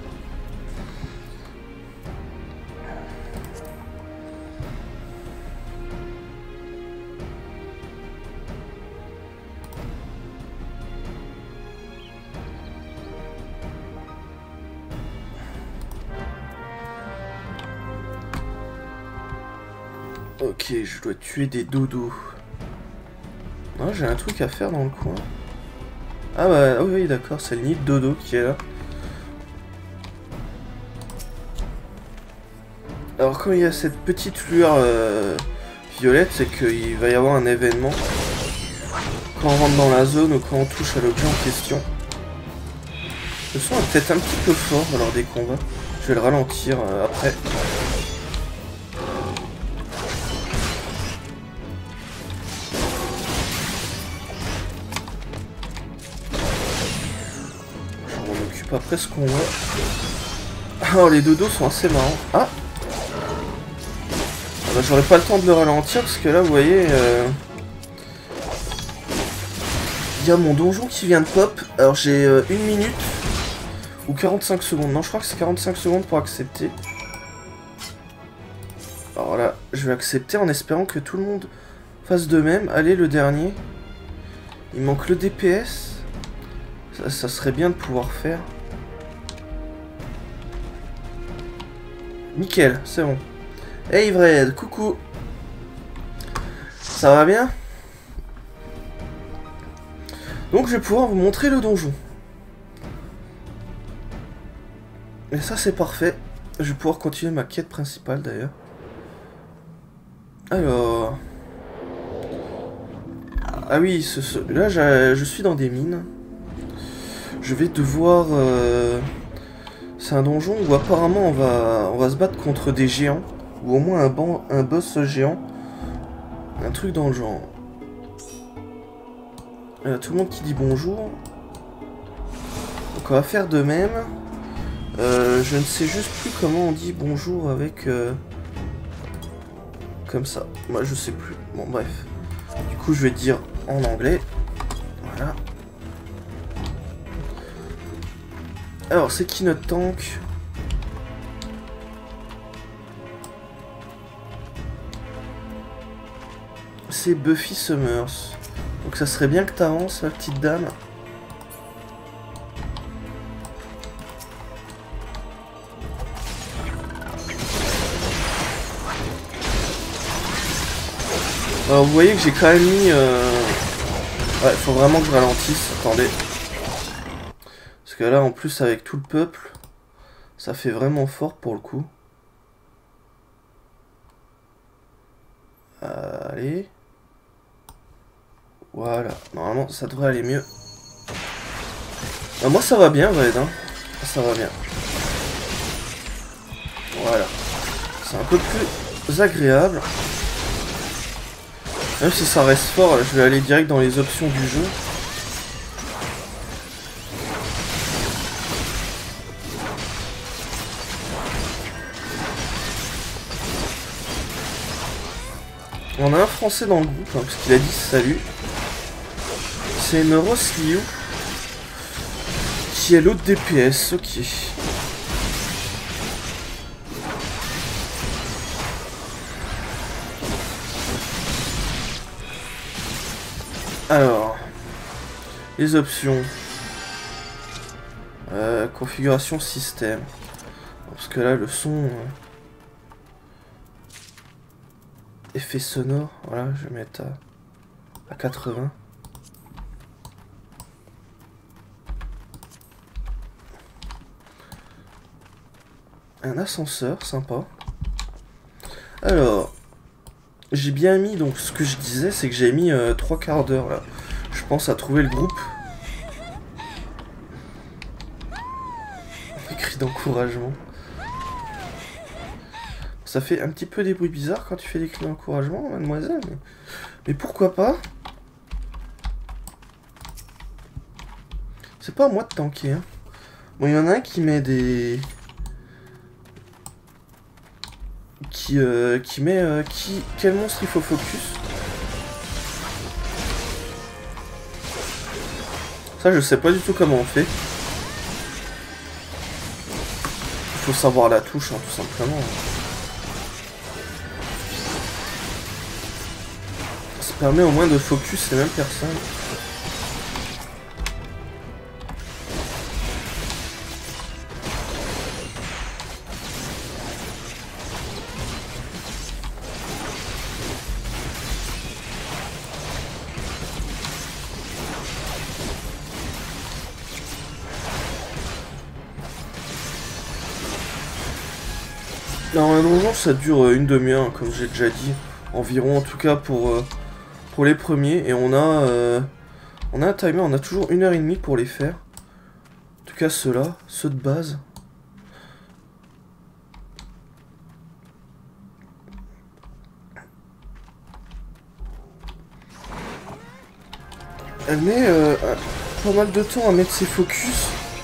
Ok, je dois tuer des dodos. Non, j'ai un truc à faire dans le coin. Ah bah oui, d'accord, c'est le nid de dodo qui est là. Alors quand il y a cette petite lueur violette, c'est qu'il va y avoir un événement. Quand on rentre dans la zone ou quand on touche à l'objet en question. Le son est peut-être un petit peu fort lors des combats. Je vais le ralentir après. Après ce qu'on voit. Oh, les dodos sont assez marrants. Ah, bah, j'aurais pas le temps de le ralentir parce que là, vous voyez, il y a mon donjon qui vient de pop. Alors j'ai 1 minute Ou 45 secondes. Non, je crois que c'est 45 secondes pour accepter. Alors là, je vais accepter en espérant que tout le monde fasse de même. Allez, le dernier. Il manque le DPS. Ça serait bien de pouvoir faire. Nickel, c'est bon. Hey Vred, coucou. Ça va bien? Donc je vais pouvoir vous montrer le donjon. Et ça c'est parfait. Je vais pouvoir continuer ma quête principale d'ailleurs. Alors... Ah oui, là je suis dans des mines. Je vais devoir... C'est un donjon où apparemment on va se battre contre des géants. Ou au moins un boss géant. Un truc dans le genre. Tout le monde qui dit bonjour. Donc on va faire de même. Je ne sais juste plus comment on dit bonjour avec... Comme ça. Moi je sais plus. Bon bref. Du coup je vais dire en anglais. Voilà. Alors c'est qui notre tank? C'est Buffy Summers. Donc ça serait bien que t'avances, ma petite dame. Alors vous voyez que j'ai quand même mis... Ouais, faut vraiment que je ralentisse, attendez. Parce que là, en plus, avec tout le peuple, ça fait vraiment fort pour le coup. Allez. Voilà, normalement, ça devrait aller mieux. Moi, ça va bien, Red, hein. Ça va bien. Voilà. C'est un peu plus agréable. Même si ça reste fort, je vais aller direct dans les options du jeu. On a un français dans le groupe, hein, parce qu'il a dit salut. C'est une Rosliu qui est l'autre DPS, ok. Alors, les options. Configuration système. Parce que là, le son... effet sonore, voilà, je vais mettre à 80. Un ascenseur, sympa. Alors, j'ai bien mis, donc ce que je disais, c'est que j'ai mis 3 quarts d'heure là. Je pense à trouver le groupe. Des cris d'encouragement. Ça fait un petit peu des bruits bizarres quand tu fais des cris d'encouragement, mademoiselle. Mais pourquoi pas? C'est pas à moi de tanker. Hein. Bon, il y en a un qui met des... Qui met... Quel monstre il faut focus? Ça, je sais pas du tout comment on fait. Il faut savoir la touche, hein, tout simplement. Ça permet au moins de focus les mêmes personnes. Non, un donjon ça dure une demi-heure, hein, comme j'ai déjà dit. Environ, en tout cas pour les premiers. Et on a un timer, on a toujours 1h30 pour les faire. En tout cas ceux-là, ceux de base. Elle met pas mal de temps à mettre ses focus.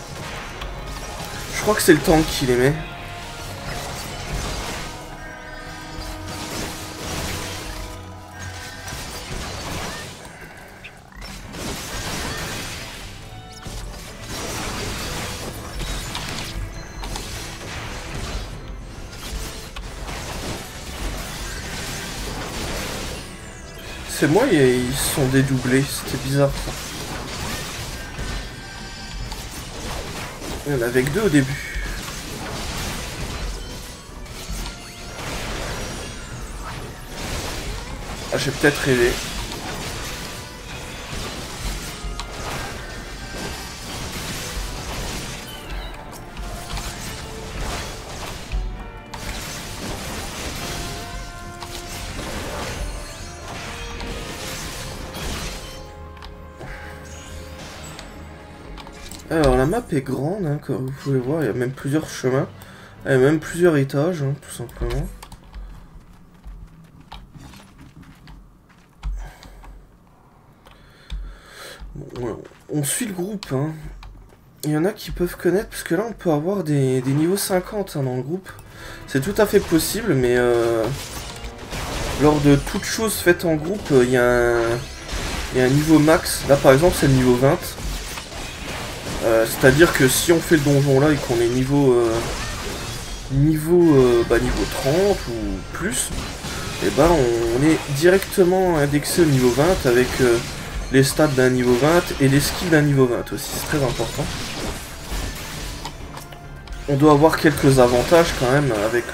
Je crois que c'est le tank qui les met. c'est moi, ils sont dédoublés, c'était bizarre ça. Il y en avait que 2 au début. Ah, j'ai peut-être rêvé. Alors la map est grande, hein, comme vous pouvez voir, il y a même plusieurs chemins, il y a même plusieurs étages, hein, tout simplement. Bon, on suit le groupe, hein. Il y en a qui peuvent connaître, parce que là on peut avoir des niveaux 50 hein, dans le groupe. C'est tout à fait possible, mais lors de toute chose faite en groupe, il y a un niveau max. Là par exemple c'est le niveau 20. C'est-à-dire que si on fait le donjon là et qu'on est niveau 30 ou plus, et ben on est directement indexé au niveau 20 avec les stats d'un niveau 20 et les skills d'un niveau 20 aussi, c'est très important. On doit avoir quelques avantages quand même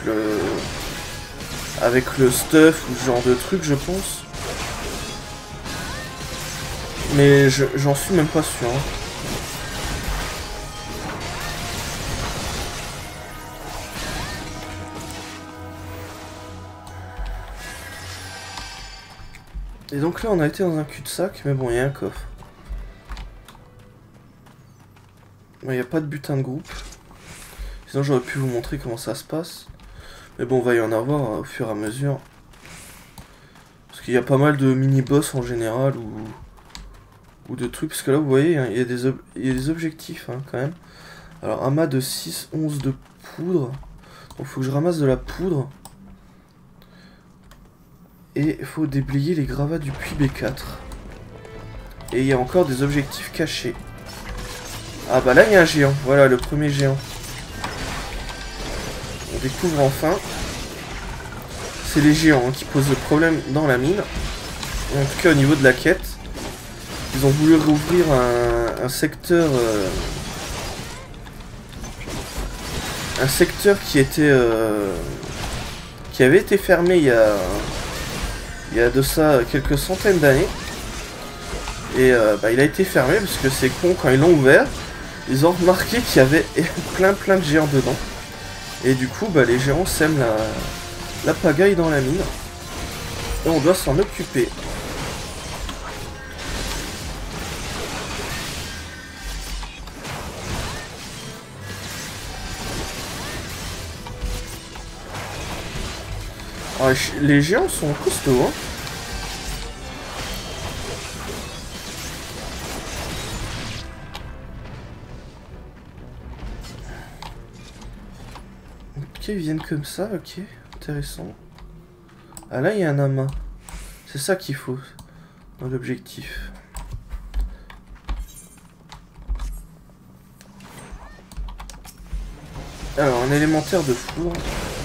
avec le stuff ou ce genre de truc je pense. Mais j'en suis même pas sûr. Hein. Et donc là on a été dans un cul-de-sac, mais bon il y a un coffre. Il n'y a pas de butin de groupe. Sinon j'aurais pu vous montrer comment ça se passe. Mais bon on va y en avoir au fur et à mesure. Parce qu'il y a pas mal de mini-boss en général ou de trucs. Parce que là vous voyez hein, il y a des objectifs hein, quand même. Alors amas de 6 onces de poudre. Donc faut que je ramasse de la poudre. Et il faut déblayer les gravats du puits B4. Et il y a encore des objectifs cachés. Ah bah là il y a un géant. Voilà le premier géant. On découvre enfin. C'est les géants hein, qui posent le problème dans la mine. En tout cas au niveau de la quête. Ils ont voulu rouvrir un secteur... un secteur qui était... qui avait été fermé il y a de ça quelques centaines d'années. Et il a été fermé parce que c'est con, quand ils l'ont ouvert, ils ont remarqué qu'il y avait plein de géants dedans. Et du coup les géants sèment la pagaille dans la mine. Et on doit s'en occuper. Alors, les géants sont costauds, hein. Ok, ils viennent comme ça, ok, intéressant. Ah là, il y a un amas. C'est ça qu'il faut dans l'objectif. Alors, un élémentaire de four.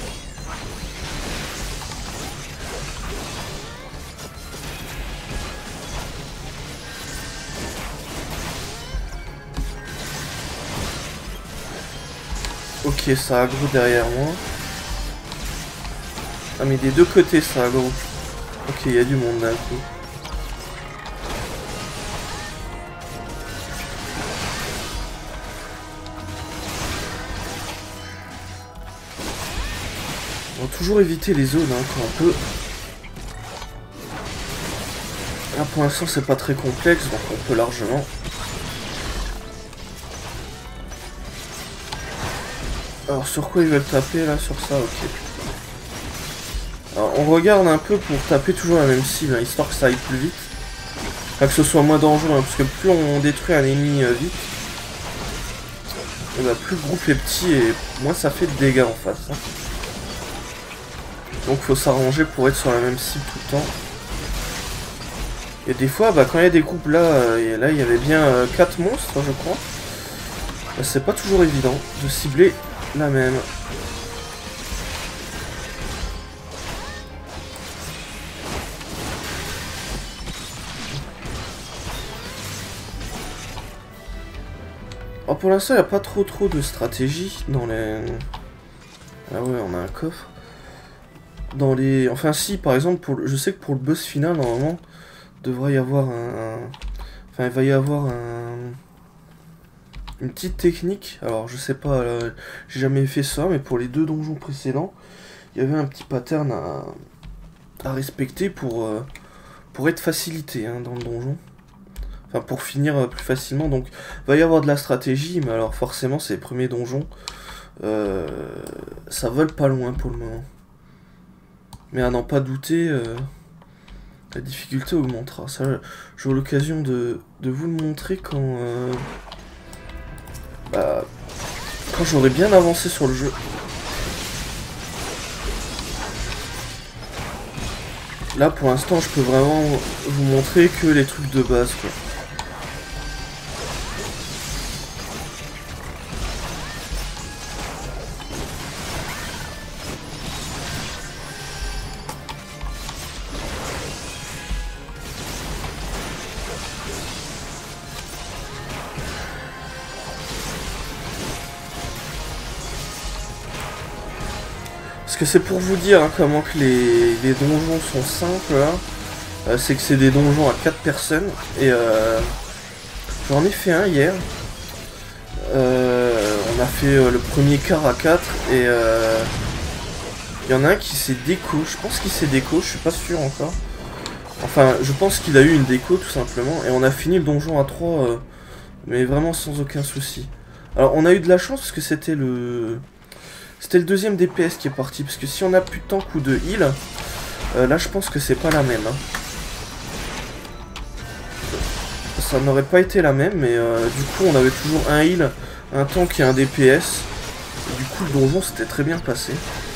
Ok, ça aggro derrière moi. Ah mais des deux côtés ça aggro. Ok, il y a du monde d'un coup. On va toujours éviter les zones hein, quand on peut. Là pour l'instant c'est pas très complexe donc on peut largement. Alors sur quoi ils veulent taper là? Sur ça, ok. Alors on regarde un peu pour taper toujours la même cible, hein, histoire que ça aille plus vite. Enfin, que ce soit moins dangereux, hein, parce que plus on détruit un ennemi vite, et plus le groupe est petit et moins ça fait de dégâts en face. Hein. Donc faut s'arranger pour être sur la même cible tout le temps. Et des fois, quand il y a des groupes là, il y avait bien 4 monstres je crois. C'est pas toujours évident de cibler la même. Alors pour l'instant, il n'y a pas trop de stratégie dans les... Ah ouais, on a un coffre. Dans les... Enfin si, par exemple, je sais que pour le boss final, normalement, devrait y avoir Enfin, il va y avoir une petite technique. Alors, je sais pas, j'ai jamais fait ça, mais pour les 2 donjons précédents, il y avait un petit pattern à respecter pour être facilité hein, dans le donjon. Enfin, pour finir plus facilement. Donc, il va y avoir de la stratégie, mais alors forcément, ces premiers donjons, ça vole pas loin pour le moment. Mais à n'en pas douter, la difficulté augmentera. Ça, j'aurai l'occasion de vous le montrer quand j'aurai bien avancé sur le jeu. Là, pour l'instant, je peux vraiment vous montrer que les trucs de base, quoi. Parce que c'est pour vous dire hein, comment que les donjons sont simples là. C'est que c'est des donjons à 4 personnes. Et j'en ai fait un hier. On a fait le premier quart à 4 et il y en a un qui s'est déco. Je pense qu'il s'est déco, je suis pas sûr encore. Enfin, je pense qu'il a eu une déco tout simplement. Et on a fini le donjon à 3, mais vraiment sans aucun souci. Alors on a eu de la chance parce que c'était le deuxième DPS qui est parti. Parce que si on a plus de tank ou de heal, là je pense que c'est pas la même. Hein. Ça n'aurait pas été la même, mais du coup on avait toujours un heal, un tank et un DPS. Et du coup le donjon s'était très bien passé.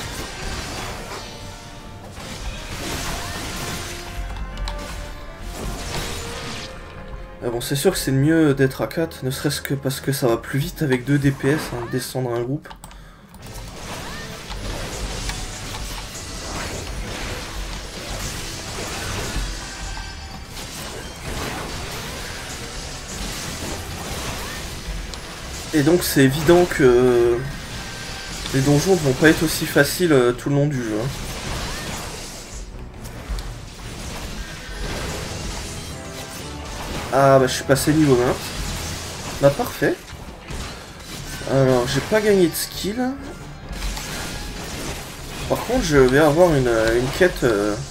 Bon, c'est sûr que c'est mieux d'être à 4, ne serait-ce que parce que ça va plus vite avec 2 DPS, hein, descendre un groupe. Et donc c'est évident que les donjons ne vont pas être aussi faciles tout le long du jeu. Hein. Ah bah je suis passé niveau 20. Bah parfait. Alors j'ai pas gagné de skill. Par contre je vais avoir une quête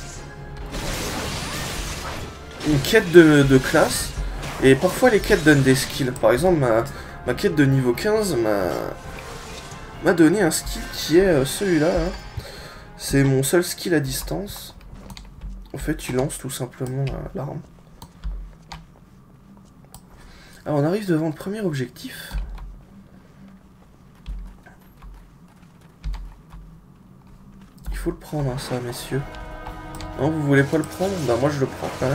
de classe. Et parfois les quêtes donnent des skills. Par exemple ma quête de niveau 15 m'a donné un skill qui est celui-là. Hein. C'est mon seul skill à distance. En fait tu lances tout simplement l'arme. Alors on arrive devant le premier objectif. Il faut le prendre hein, ça messieurs. Non vous voulez pas le prendre? Bah moi je le prends quand même.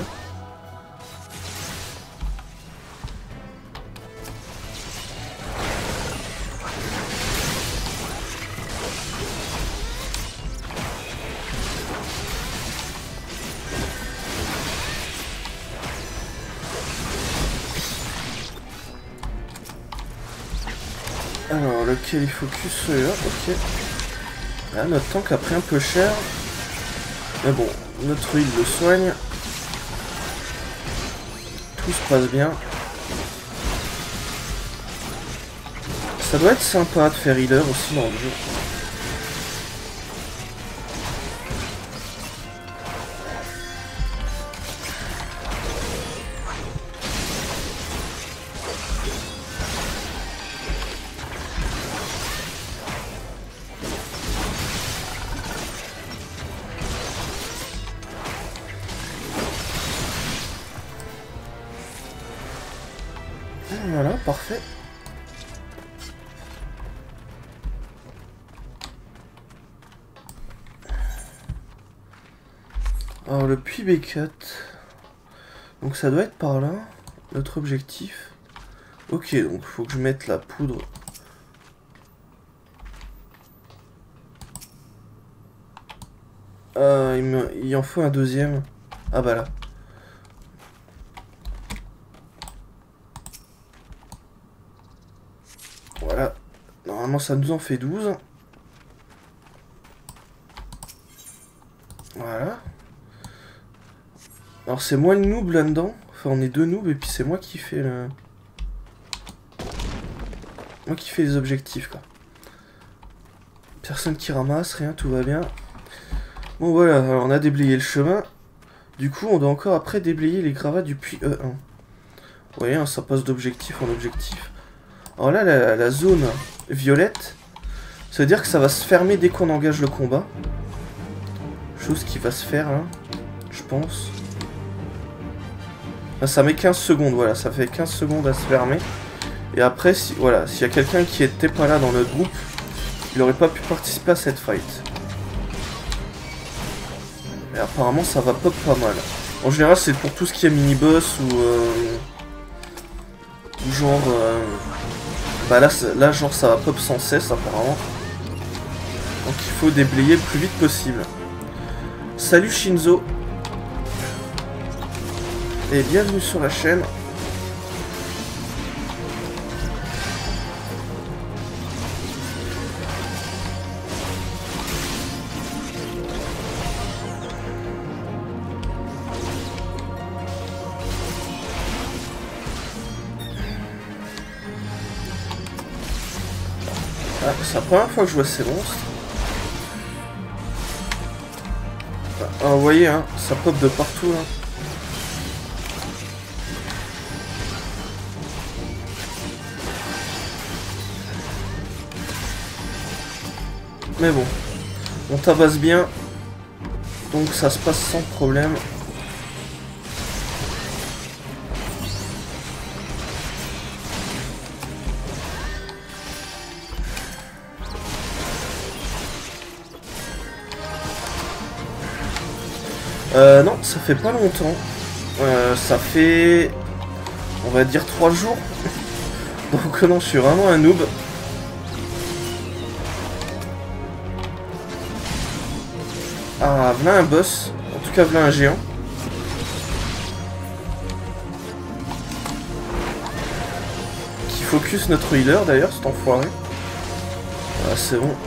Alors, lequel il focus celui-là, ok. Là, notre tank a pris un peu cher. Mais bon, notre heal le soigne. Tout se passe bien. Ça doit être sympa de faire healer aussi dans le jeu. Voilà, parfait. Alors le puits B4. Donc ça doit être par là, notre objectif. Ok, donc il faut que je mette la poudre. Il en faut un deuxième. Ah bah là. Normalement ça nous en fait 12. Voilà. Alors c'est moi le noob là-dedans. Enfin on est deux noobs et puis c'est moi qui fais le... Moi qui fais les objectifs quoi. Personne qui ramasse, rien, tout va bien. Bon voilà, alors on a déblayé le chemin. Du coup on doit encore après déblayer les gravats du puits E1. Vous voyez, hein, ça passe d'objectif en objectif. Alors là la zone violette, ça veut dire que ça va se fermer dès qu'on engage le combat. Chose qui va se faire là, je pense. Là, ça met 15 secondes, voilà, ça fait 15 secondes à se fermer. Et après, si, voilà, s'il y a quelqu'un qui était pas là dans notre groupe, il aurait pas pu participer à cette fight. Mais apparemment ça va pop pas mal. En général c'est pour tout ce qui est mini-boss ou genre... bah là genre ça va pop sans cesse apparemment. Donc il faut déblayer le plus vite possible. Salut Shinzo. Et bienvenue sur la chaîne. Ah, c'est la première fois que je vois ces monstres. Ah, vous voyez, hein, ça pop de partout. Hein. Mais bon, on tabasse bien. Donc ça se passe sans problème. Non, ça fait pas longtemps. Ça fait... On va dire 3 jours. Donc non, je suis vraiment un noob. Ah, voilà un boss. En tout cas, voilà un géant. Qui focus notre healer d'ailleurs, cet enfoiré. Ah, c'est bon.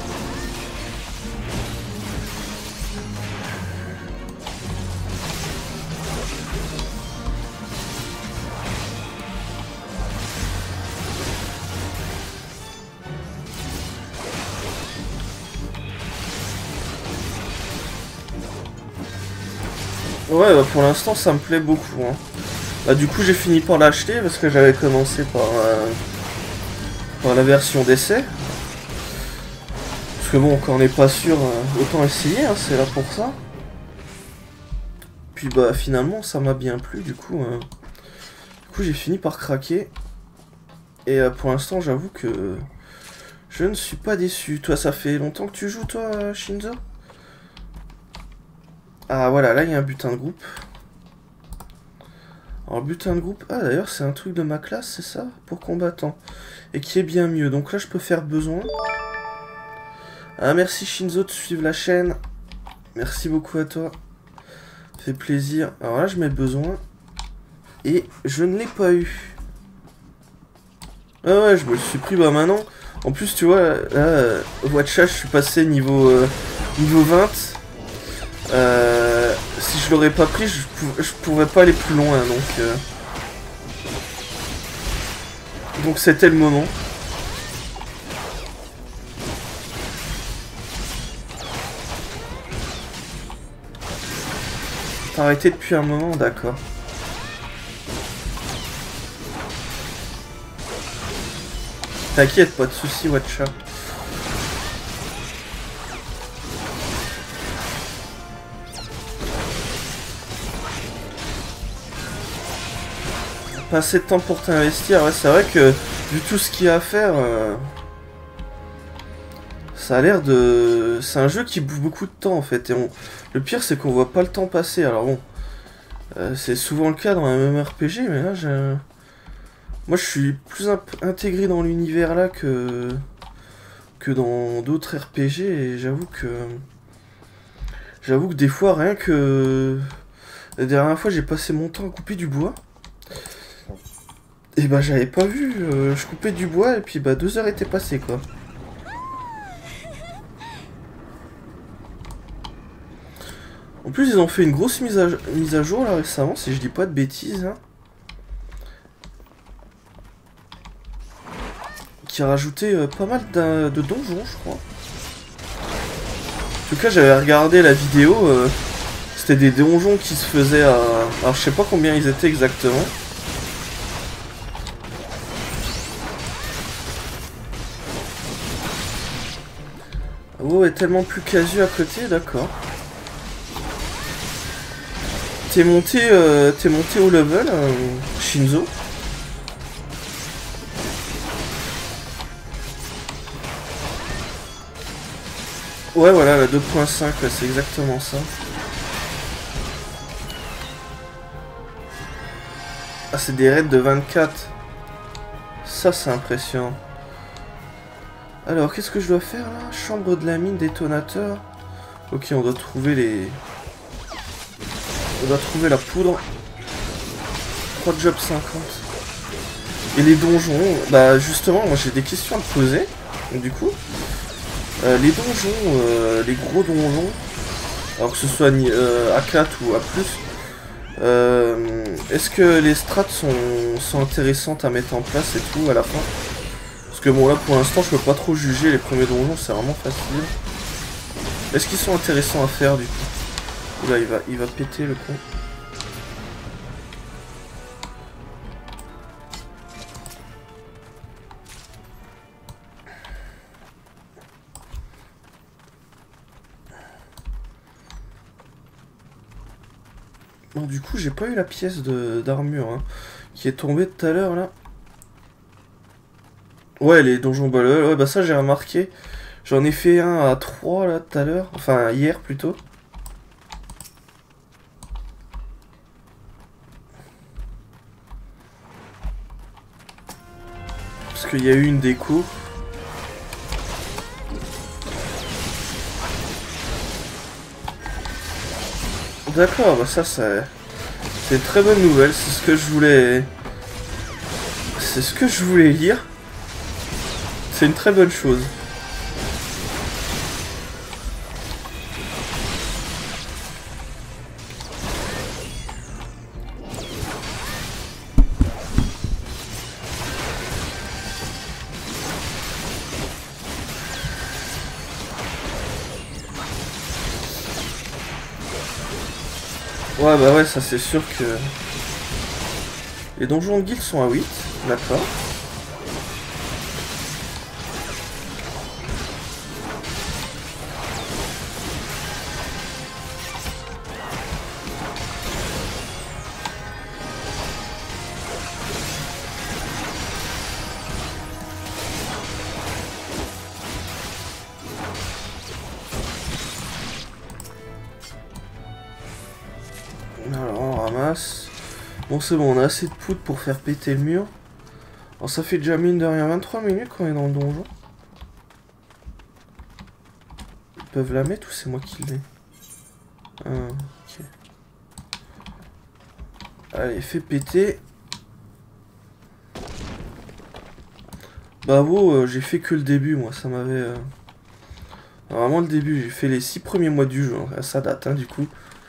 Ouais, bah pour l'instant ça me plaît beaucoup. Hein. Bah, du coup j'ai fini par l'acheter parce que j'avais commencé par la version d'essai. Parce que bon, quand on n'est pas sûr, autant essayer, hein, c'est là pour ça. Puis bah finalement ça m'a bien plu, du coup j'ai fini par craquer. Et pour l'instant j'avoue que je ne suis pas déçu. Toi ça fait longtemps que tu joues toi Shinzo? Ah voilà, là il y a un butin de groupe. Alors butin de groupe, ah d'ailleurs c'est un truc de ma classe, c'est ça? Pour combattant. Et qui est bien mieux, donc là je peux faire besoin. Ah merci Shinzo de suivre la chaîne. Merci beaucoup à toi. Ça fait plaisir. Alors là je mets besoin. Et je ne l'ai pas eu. Ah ouais, je me le suis pris bah maintenant. En plus tu vois, là, Watcha, je suis passé niveau 20. Si je l'aurais pas pris, je pourrais pas aller plus loin, donc c'était le moment. T'as arrêté depuis un moment, d'accord. T'inquiète, pas de soucis, Watcha. Pas assez de temps pour t'investir, ouais, c'est vrai que vu tout ce qu'il y a à faire, ça a l'air de... C'est un jeu qui bouffe beaucoup de temps en fait, et le pire c'est qu'on voit pas le temps passer, alors bon, c'est souvent le cas dans un MMORPG, mais là moi je suis plus intégré dans l'univers là que dans d'autres RPG, et j'avoue que des fois rien que... La dernière fois j'ai passé mon temps à couper du bois. Et bah j'avais pas vu, je coupais du bois et puis bah 2 heures étaient passées quoi. En plus, ils ont fait une grosse mise à jour là récemment, si je dis pas de bêtises. Hein, qui a rajouté pas mal de donjons, je crois. En tout cas, j'avais regardé la vidéo. C'était des donjons qui se faisaient à... Alors, je sais pas combien ils étaient exactement. Oh, est tellement plus casu à côté, d'accord. T'es monté au level, Shinzo. Ouais, voilà, la 2.5, ouais, c'est exactement ça. Ah, c'est des raids de 24. Ça, c'est impressionnant. Alors, qu'est-ce que je dois faire là? Chambre de la mine, détonateur. Ok, on doit trouver les... On doit trouver la poudre. 3 jobs 50. Et les donjons, bah justement, moi j'ai des questions à te poser. Donc, du coup, les donjons, les gros donjons, alors que ce soit à 4 ou à plus, est-ce que les strats sont intéressantes à mettre en place et tout à la fin? Parce que bon là pour l'instant je peux pas trop juger, les premiers donjons c'est vraiment facile. Est-ce qu'ils sont intéressants à faire du coup? Oula, il va péter le con. Bon, du coup j'ai pas eu la pièce d'armure hein, qui est tombée tout à l'heure là. Ouais, les donjons boleux, ouais bah ça j'ai remarqué. J'en ai fait un à 3 là tout à l'heure, enfin hier plutôt. Parce qu'il y a eu une déco. D'accord, bah ça c'est une très bonne nouvelle, c'est ce que je voulais... C'est ce que je voulais lire. C'est une très bonne chose. Ouais bah ouais, ça c'est sûr que... Les donjons de guild sont à 8, d'accord. Alors on ramasse. Bon c'est bon, on a assez de poudre pour faire péter le mur. Alors ça fait déjà mine de rien 23 minutes qu'on est dans le donjon. Ils peuvent la mettre ou c'est moi qui l'ai? Ah, ok. Allez, fais péter. Bravo, j'ai fait que le début moi, ça m'avait... Vraiment le début, j'ai fait les 6 premiers mois du jeu, hein. Ça date hein, du coup.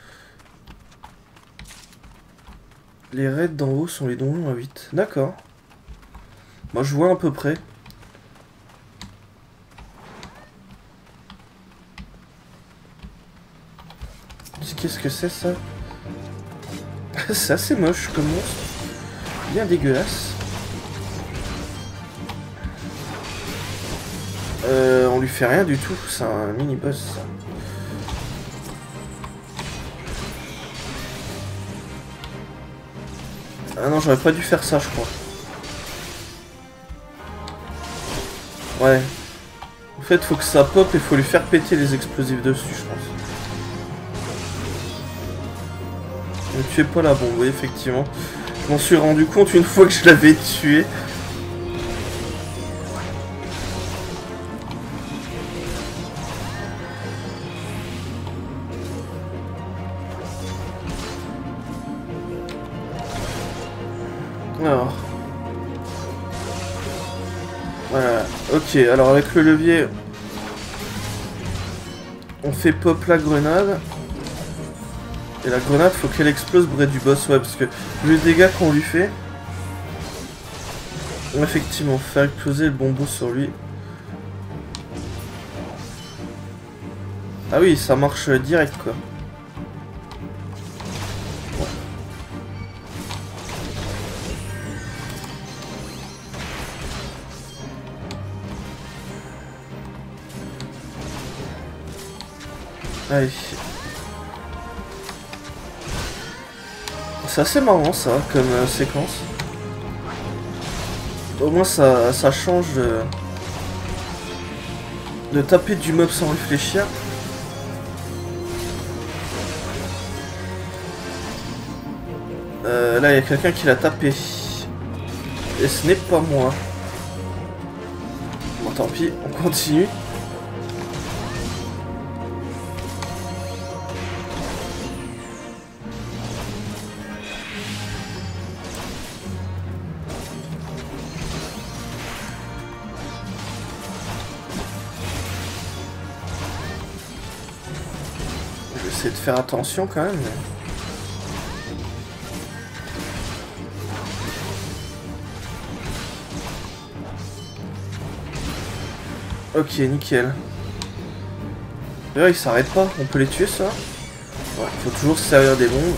Les raids d'en haut sont les donjons à 8. D'accord. Moi je vois à peu près. Qu'est-ce que c'est ça? C'est assez moche comme monstre. Bien dégueulasse. On lui fait rien du tout. C'est un mini-boss. Ah non, j'aurais pas dû faire ça, je crois. Ouais. En fait, faut que ça pop et faut lui faire péter les explosifs dessus, je pense. Ne tuez pas la bombe, oui, effectivement. Je m'en suis rendu compte une fois que je l'avais tué. Alors. Voilà. Ok, alors avec le levier, on fait pop la grenade. Et la grenade, faut qu'elle explose près du boss, ouais, parce que vu les dégâts qu'on lui fait... Effectivement, faire exploser le bonbon sur lui. Ah oui, ça marche direct, quoi. Allez. C'est assez marrant ça comme séquence. Au moins ça change de taper du mob sans réfléchir. Là il y a quelqu'un qui l'a tapé. Et ce n'est pas moi. Bon tant pis, on continue. J'essaie de faire attention quand même. Ok, nickel. D'ailleurs, ils s'arrêtent pas. On peut les tuer, ça? Ouais, faut toujours se servir des bombes.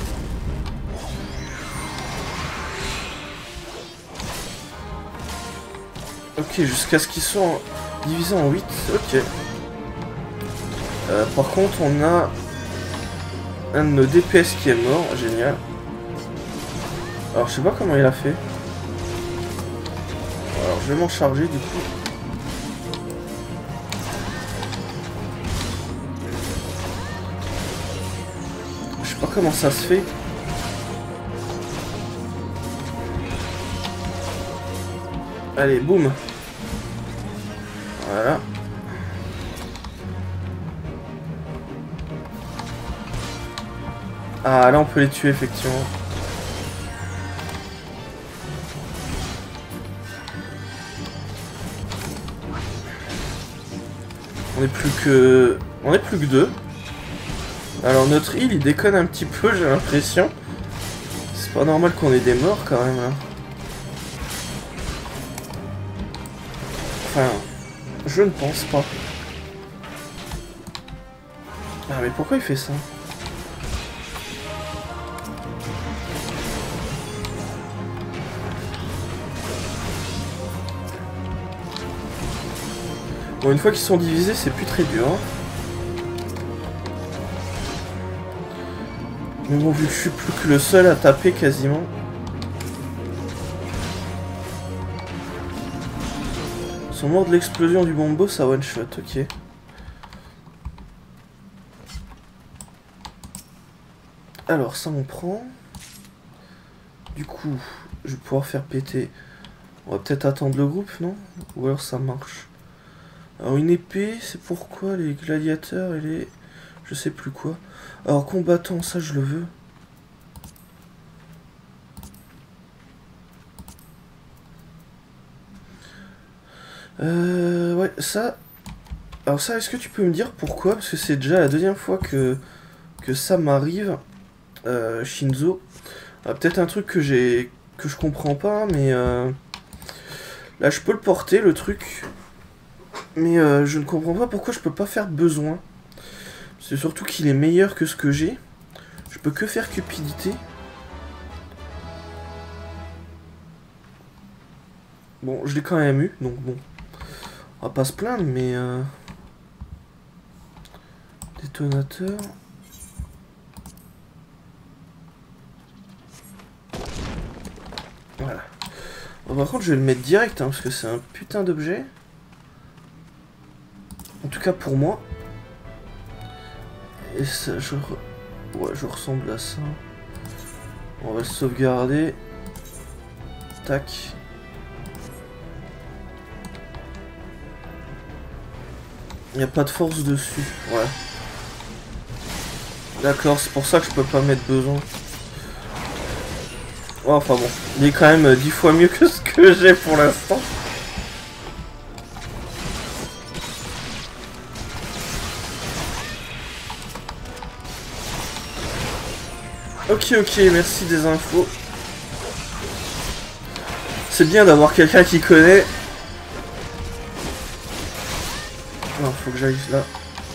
Ok, jusqu'à ce qu'ils soient divisés en 8. Ok. Par contre, on a un de nos DPS qui est mort. Génial. Alors, je sais pas comment il a fait. Alors, je vais m'en charger, du coup. Je sais pas comment ça se fait. Allez, boum. Voilà. Ah, là, on peut les tuer, effectivement. On est plus que... On est plus que 2. Alors, notre heal, il déconne un petit peu, j'ai l'impression. C'est pas normal qu'on ait des morts, quand même, hein. Enfin, je ne pense pas. Ah, mais pourquoi il fait ça? Bon, une fois qu'ils sont divisés, c'est plus très dur. Hein. Mais bon, vu que je suis plus que le seul à taper quasiment. Ils sont morts de l'explosion du bombo, ça one shot, ok. Alors, ça on prend. Du coup, je vais pouvoir faire péter. On va peut-être attendre le groupe, non? Ou alors ça marche. Alors une épée, c'est pourquoi les gladiateurs et les... Je sais plus quoi. Alors combattant, ça je le veux. Ouais, ça... Alors ça, est-ce que tu peux me dire pourquoi? Parce que c'est déjà la deuxième fois que ça m'arrive. Shinzo. Peut-être un truc que je comprends pas, mais... Là, je peux le porter, le truc. Mais je ne comprends pas pourquoi je peux pas faire besoin. C'est surtout qu'il est meilleur que ce que j'ai. Je peux que faire cupidité. Bon, je l'ai quand même eu, donc bon. On va pas se plaindre, mais... Détonateur... Voilà. Bon, par contre, je vais le mettre direct, hein, parce que c'est un putain d'objet. En tout cas pour moi. Et ça, ouais, je ressemble à ça. On va le sauvegarder. Tac. Il n'y a pas de force dessus. Ouais. D'accord, c'est pour ça que je peux pas mettre besoin. Ouais, enfin bon. Il est quand même 10 fois mieux que ce que j'ai pour l'instant. Ok, merci des infos. C'est bien d'avoir quelqu'un qui connaît. Non, faut que j'aille là.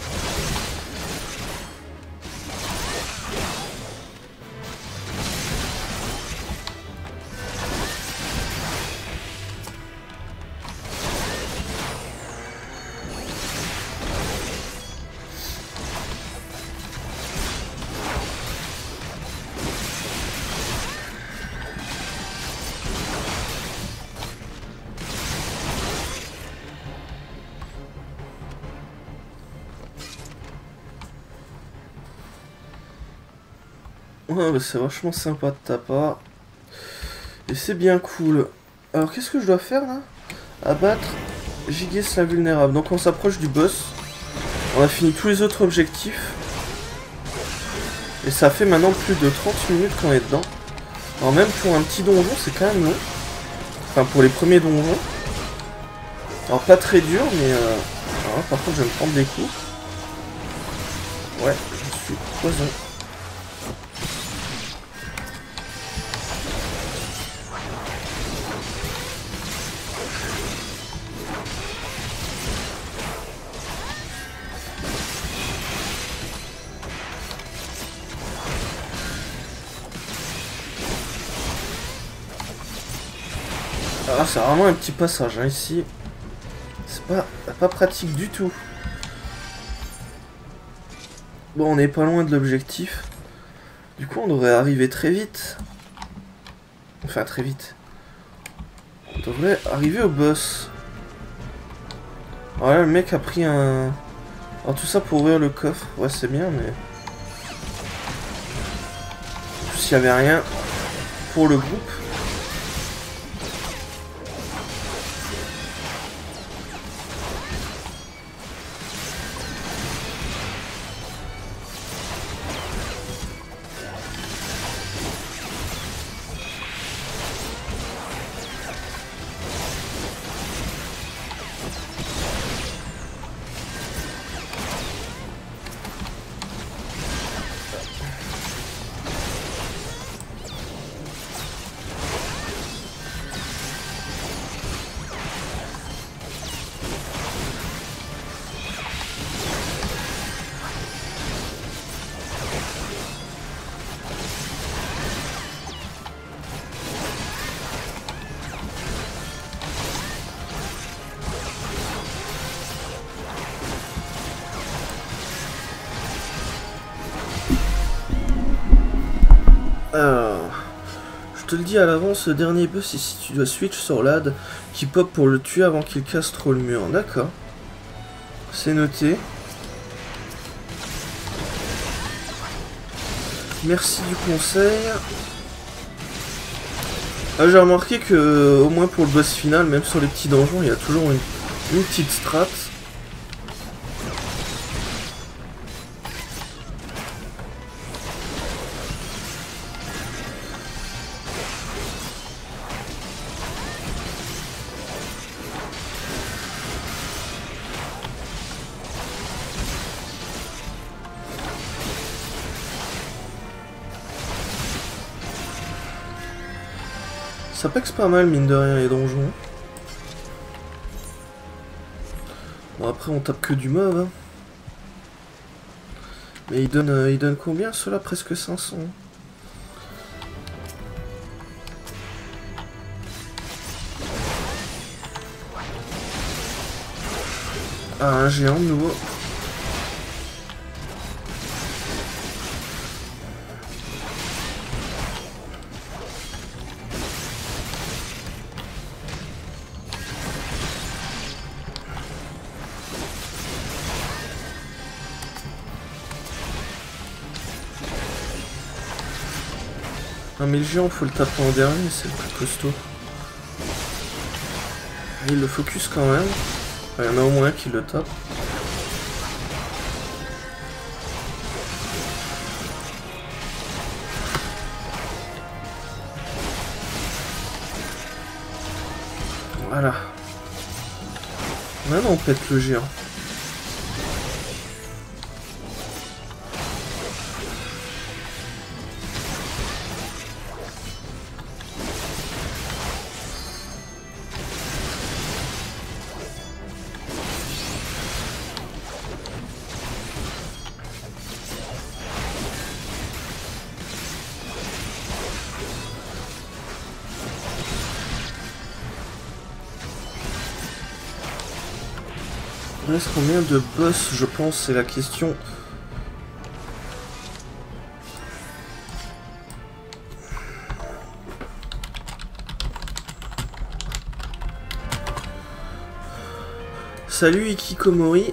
Ouais, bah c'est vachement sympa de ta part. Et c'est bien cool. Alors, qu'est-ce que je dois faire, là? Abattre Gigas l'invulnérable. Donc, on s'approche du boss. On a fini tous les autres objectifs. Et ça fait maintenant plus de 30 minutes qu'on est dedans. Alors, même pour un petit donjon, c'est quand même long. Enfin, pour les premiers donjons. Alors, pas très dur, mais... Alors, par contre, je vais me prendre des coups. Ouais, je suis poison. Ah, c'est vraiment un petit passage, hein, ici. C'est pas pratique du tout. Bon, on n'est pas loin de l'objectif. Du coup, on devrait arriver très vite. Enfin, très vite. On devrait arriver au boss. Alors là, le mec a pris un... Alors tout ça pour ouvrir le coffre. Ouais, c'est bien, mais... En plus, il n'y avait rien pour le groupe. Alors, je te le dis à l'avance, le dernier boss ici, tu dois switch sur l'ad qui pop pour le tuer avant qu'il casse trop le mur. D'accord. C'est noté. Merci du conseil. Ah, j'ai remarqué que, au moins pour le boss final, même sur les petits donjons, il y a toujours une petite strat. Ça pexe pas mal, mine de rien, les donjons. Bon, après, on tape que du mob. Hein. Mais il donne combien, ceux-là? Presque 500. Ah, un géant de nouveau. Non mais le géant faut le taper en dernier, c'est le plus costaud. Il le focus quand même. Il y en a au moins un qui le tape. Voilà. Maintenant on pète le géant. Il reste combien de boss, je pense, c'est la question. Salut Ikikomori.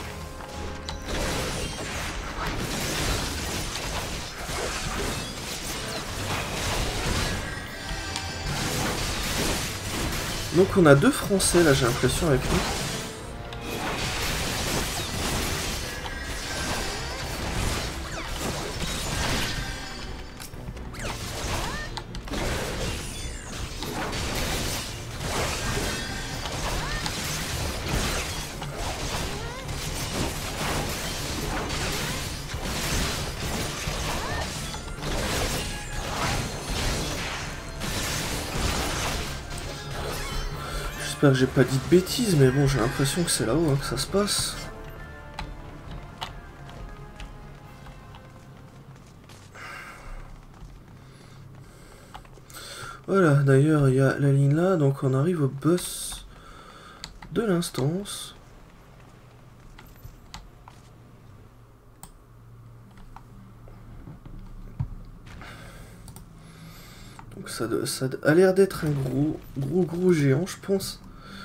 Donc on a deux Français là, j'ai l'impression, avec nous. J'espère que j'ai pas dit de bêtises, mais bon, j'ai l'impression que c'est là-haut hein, que ça se passe. Voilà, d'ailleurs, il y a la ligne là, donc on arrive au boss de l'instance. Donc ça a l'air d'être un gros géant, je pense.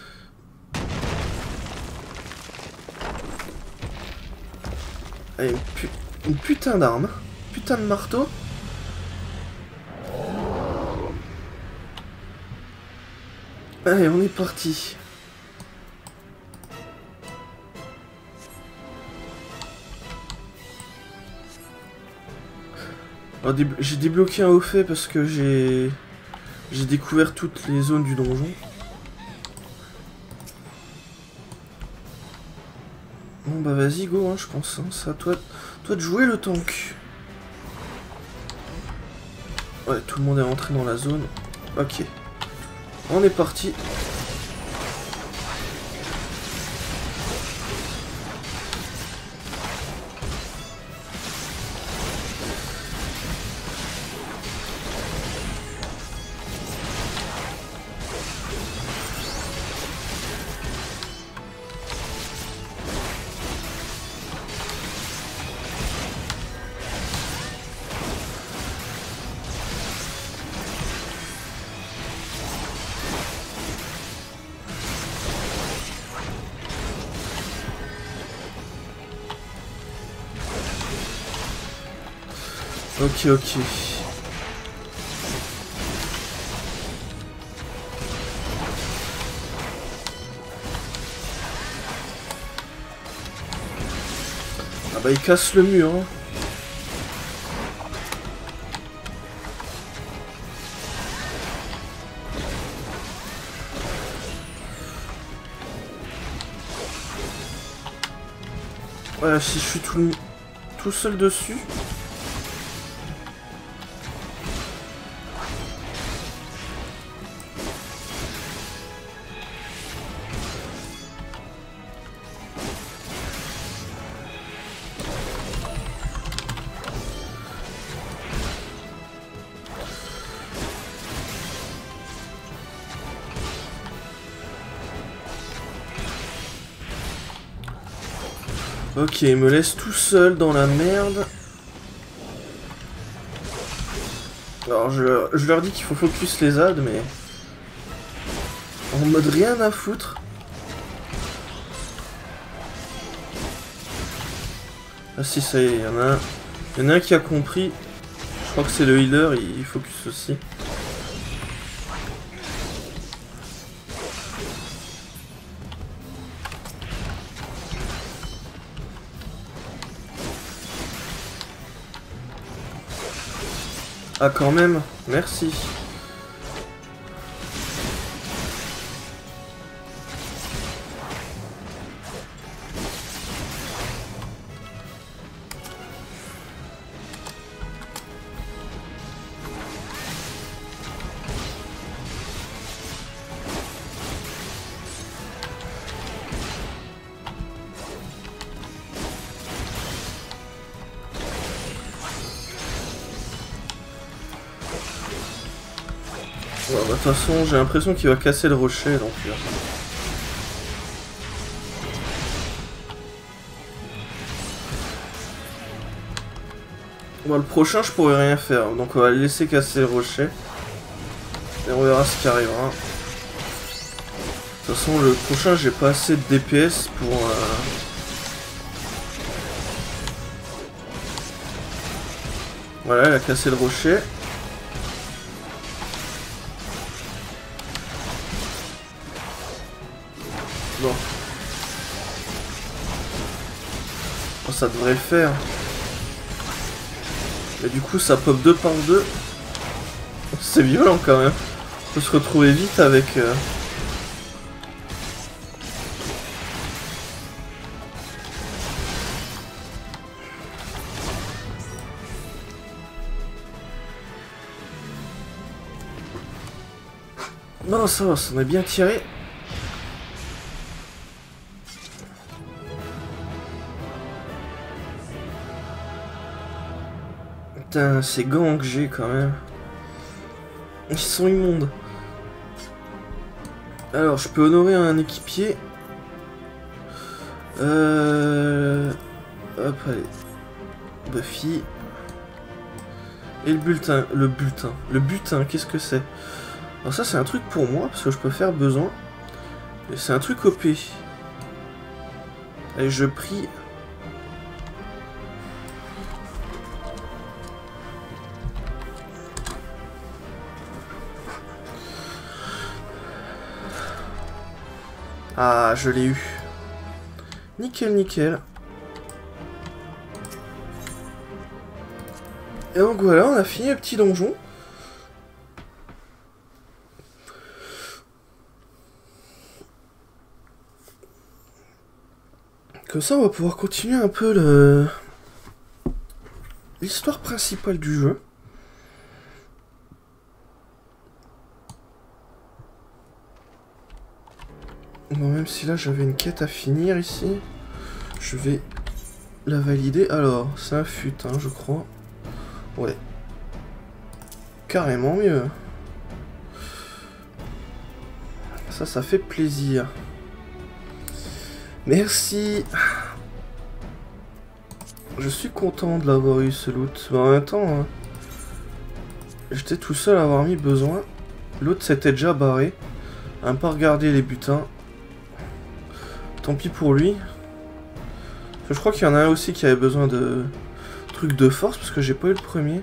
Allez, une putain d'arme, putain de marteau. Allez, on est parti. J'ai débloqué un haut fait parce que j'ai découvert toutes les zones du donjon. Bon bah vas-y go hein, je pense, hein. C'est à toi de jouer le tank. Ouais, tout le monde est rentré dans la zone. Ok. On est parti. Ok. Ah bah il casse le mur hein. Voilà, si je suis tout seul dessus. Ok, il me laisse tout seul dans la merde. Alors je leur dis qu'il faut focus les ZAD, mais en mode rien à foutre. Ah si, ça y est, il y en a un qui a compris. Je crois que c'est le healer, il focus aussi. Ah quand même, merci. De toute façon, j'ai l'impression qu'il va casser le rocher, donc... Bon, le prochain, je pourrais rien faire. Donc on va le laisser casser le rocher. Et on verra ce qui arrivera. De toute façon, le prochain, j'ai pas assez de DPS pour... Voilà, il a cassé le rocher. Bon. Oh, ça devrait le faire. Mais du coup, ça pop 2 par 2. C'est violent quand même. On peut se retrouver vite avec... Non, ça va, ça en a bien tiré. Putain, ces gants que j'ai quand même. Ils sont immondes. Alors, je peux honorer un équipier. Hop, allez. Buffy. Et le bulletin. Le butin, qu'est-ce que c'est? Alors ça, c'est un truc pour moi, parce que je peux faire besoin. Et c'est un truc OP. Allez, je prie. Ah, je l'ai eu. Nickel, nickel. Et donc voilà, on a fini le petit donjon. Comme ça, on va pouvoir continuer un peu l'histoire principale du jeu. Bon, même si là j'avais une quête à finir ici, je vais la valider. Alors, c'est un fut, hein, je crois. Ouais. Carrément mieux. Ça fait plaisir. Merci. Je suis content de l'avoir eu ce loot. Mais en même temps, hein, j'étais tout seul à avoir mis besoin. L'autre s'était déjà barré. À ne pas regarder les butins. Tant pis pour lui. Je crois qu'il y en a un aussi qui avait besoin de trucs de force parce que j'ai pas eu le premier.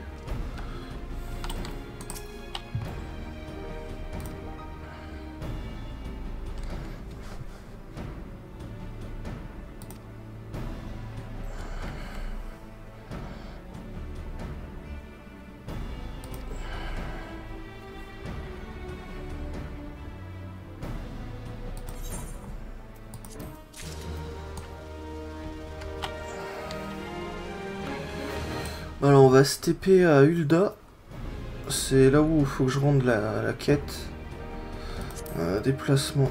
Alors on va se TP à Ul'dah. C'est là où il faut que je rende la quête. Déplacement.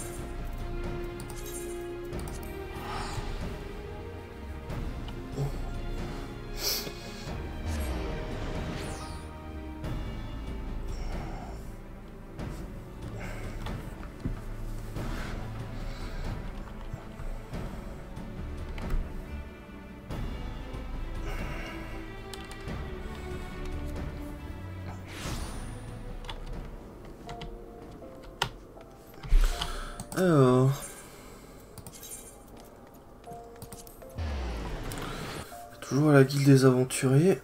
Alors... Toujours à la guilde des aventuriers.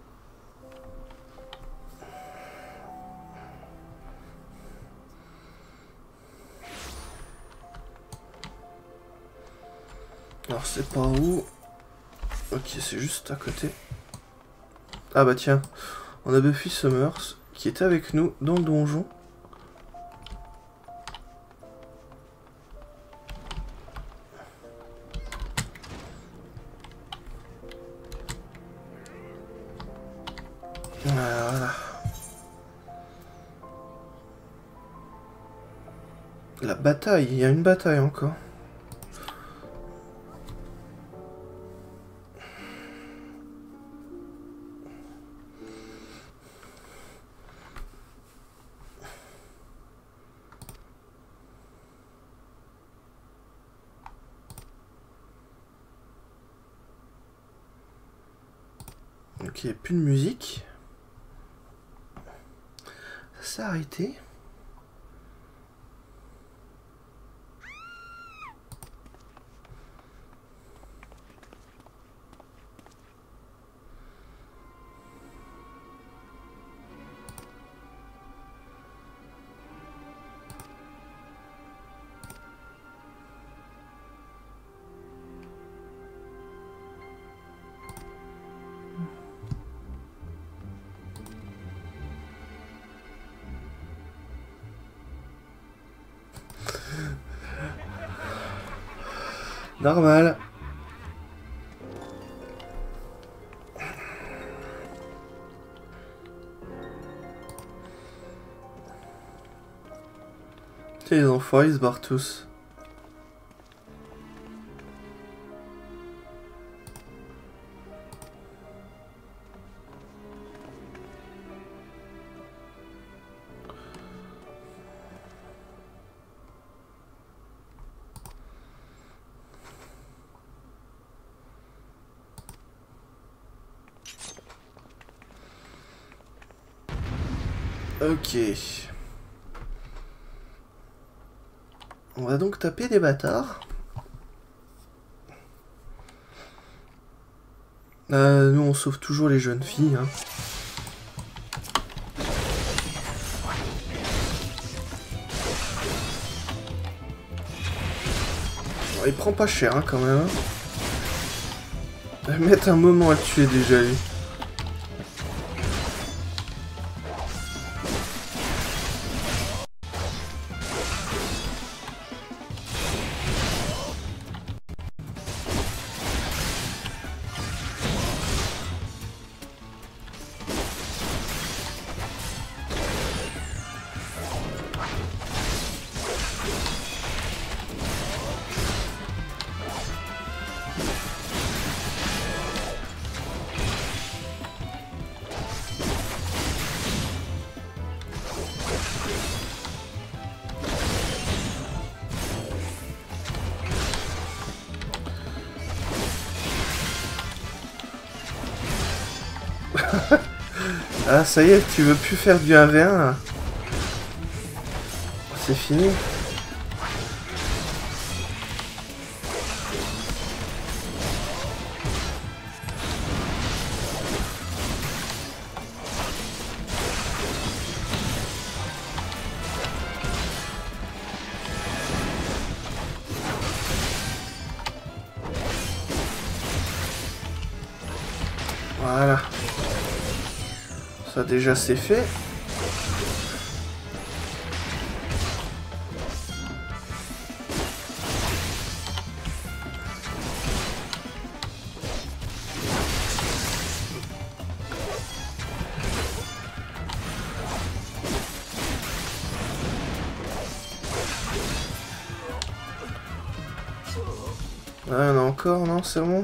Alors c'est par où? Ok, c'est juste à côté. Ah bah tiens, on a Buffy Summers qui était avec nous dans le donjon. Voilà. La bataille, il y a une bataille encore. Ok, Ok, plus de musique. Ça s'est arrêté. Normal. Les enfants, ils se barrent tous. Ok. On va donc taper des bâtards. Nous on sauve toujours les jeunes filles. Hein. Bon, il prend pas cher hein, quand même. Il va mettre un moment à le tuer déjà lui. Ah ça y est, tu veux plus faire du 1v1 là. C'est fini. Voilà. Ça déjà c'est fait. Ah, on a encore, non, c'est bon.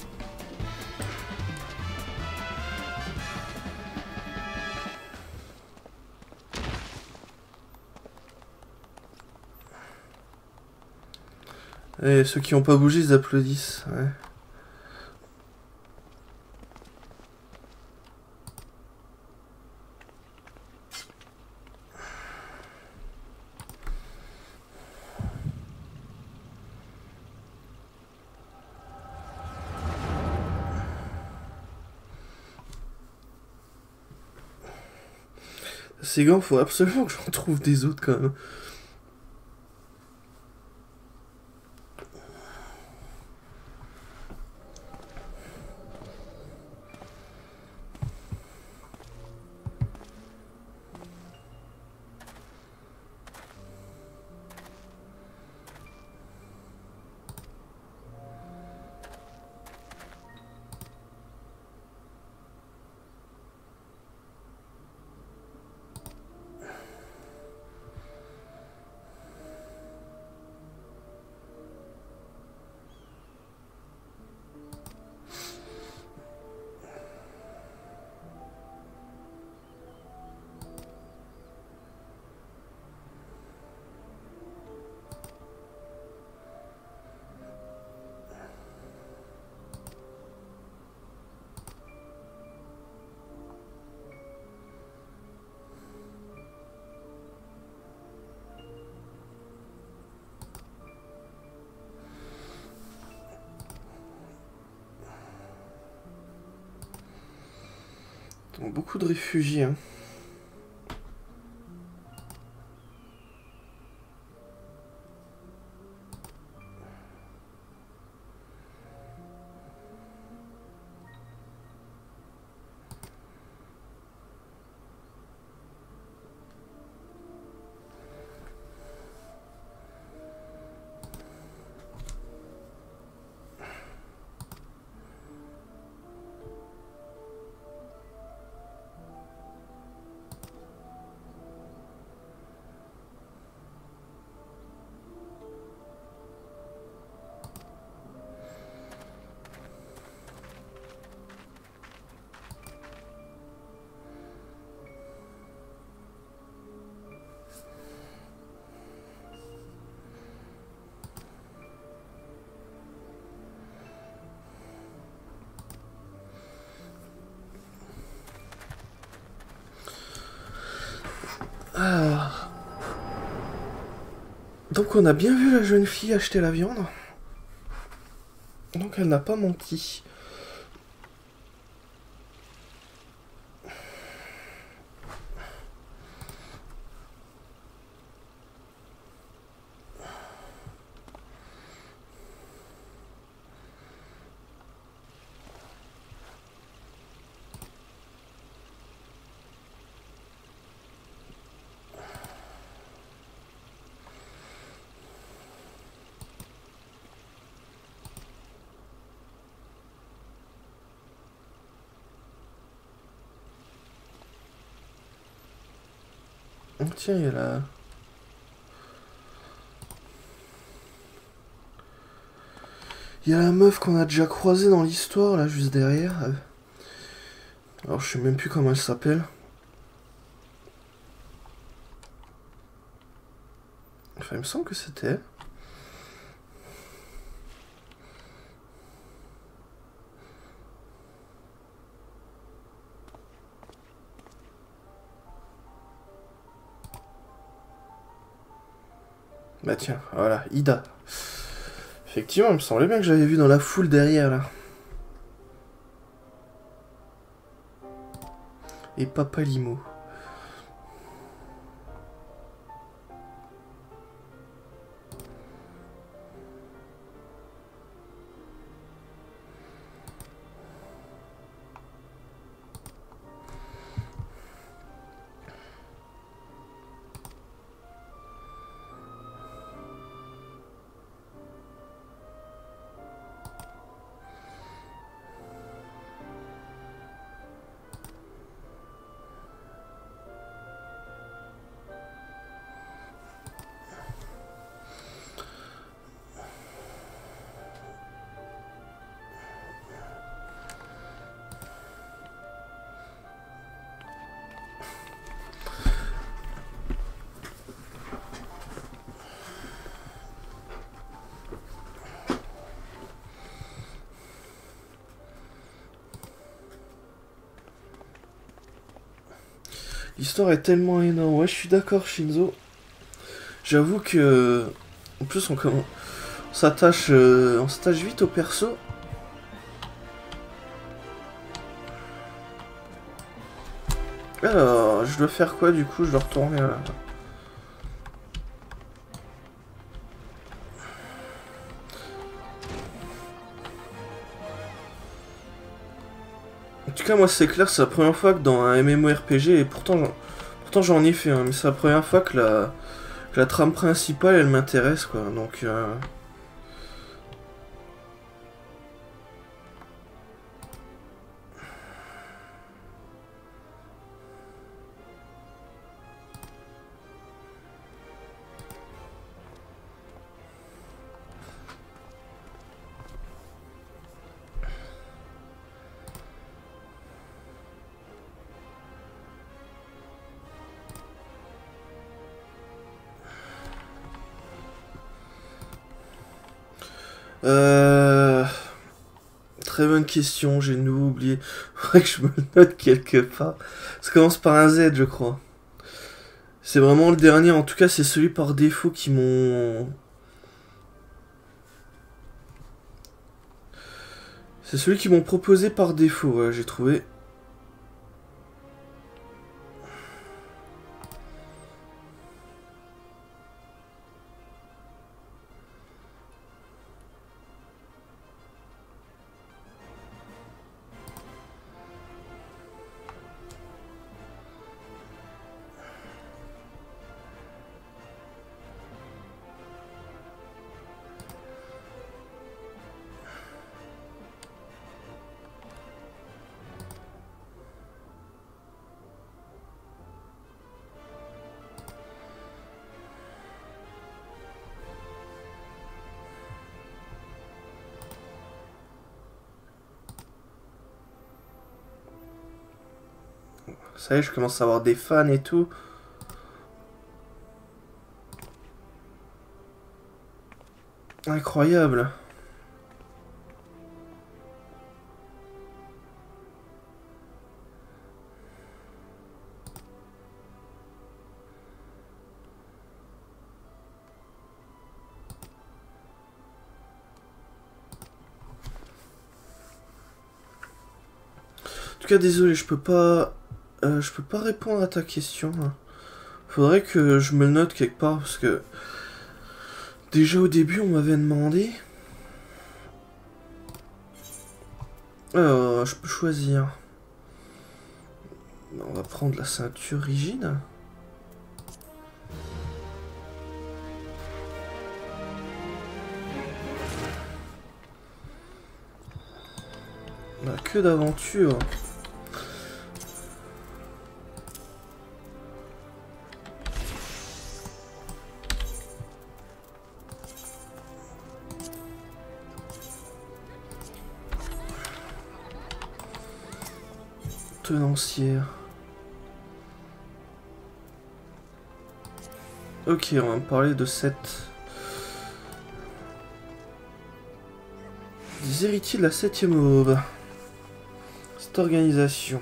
Et ceux qui n'ont pas bougé, ils applaudissent. Ouais. Ces gants, faut absolument que j'en trouve des autres quand même. Donc, beaucoup de réfugiés, hein. Ah. Donc on a bien vu la jeune fille acheter la viande. Donc elle n'a pas menti. Oh, tiens, il y a la... Il y a la meuf qu'on a déjà croisée dans l'histoire, là, juste derrière. Alors, je sais même plus comment elle s'appelle. Enfin, il me semble que c'était elle. Bah tiens, voilà, Ida. Effectivement, il me semblait bien que j'avais vu dans la foule derrière, là. Et Papa Limo. L'histoire est tellement énorme. Ouais, je suis d'accord, Shinzo. J'avoue que... En plus, on s'attache vite au perso. Alors, je dois faire quoi, du coup? Je dois retourner à... En tout cas, moi, c'est clair, c'est la première fois que dans un MMORPG, et pourtant j'en ai fait, hein, mais c'est la première fois que la trame principale, elle m'intéresse, quoi. Donc, Euh... Très bonne question, j'ai de nouveau oublié. Faudrait que je me le note quelque part. Ça commence par un Z, je crois. C'est vraiment le dernier, en tout cas, c'est celui par défaut qui m'ont... C'est celui qui m'ont proposé par défaut, ouais, j'ai trouvé. Ça y est, je commence à avoir des fans et tout. Incroyable. En tout cas, désolé, je peux pas répondre à ta question. Faudrait que je me le note quelque part parce que déjà au début, on m'avait demandé. Alors, je peux choisir. On va prendre la ceinture rigide. On a que d'aventure. Tenancière. Ok, on va me parler de cette... des héritiers de la 7ème aube. Cette organisation.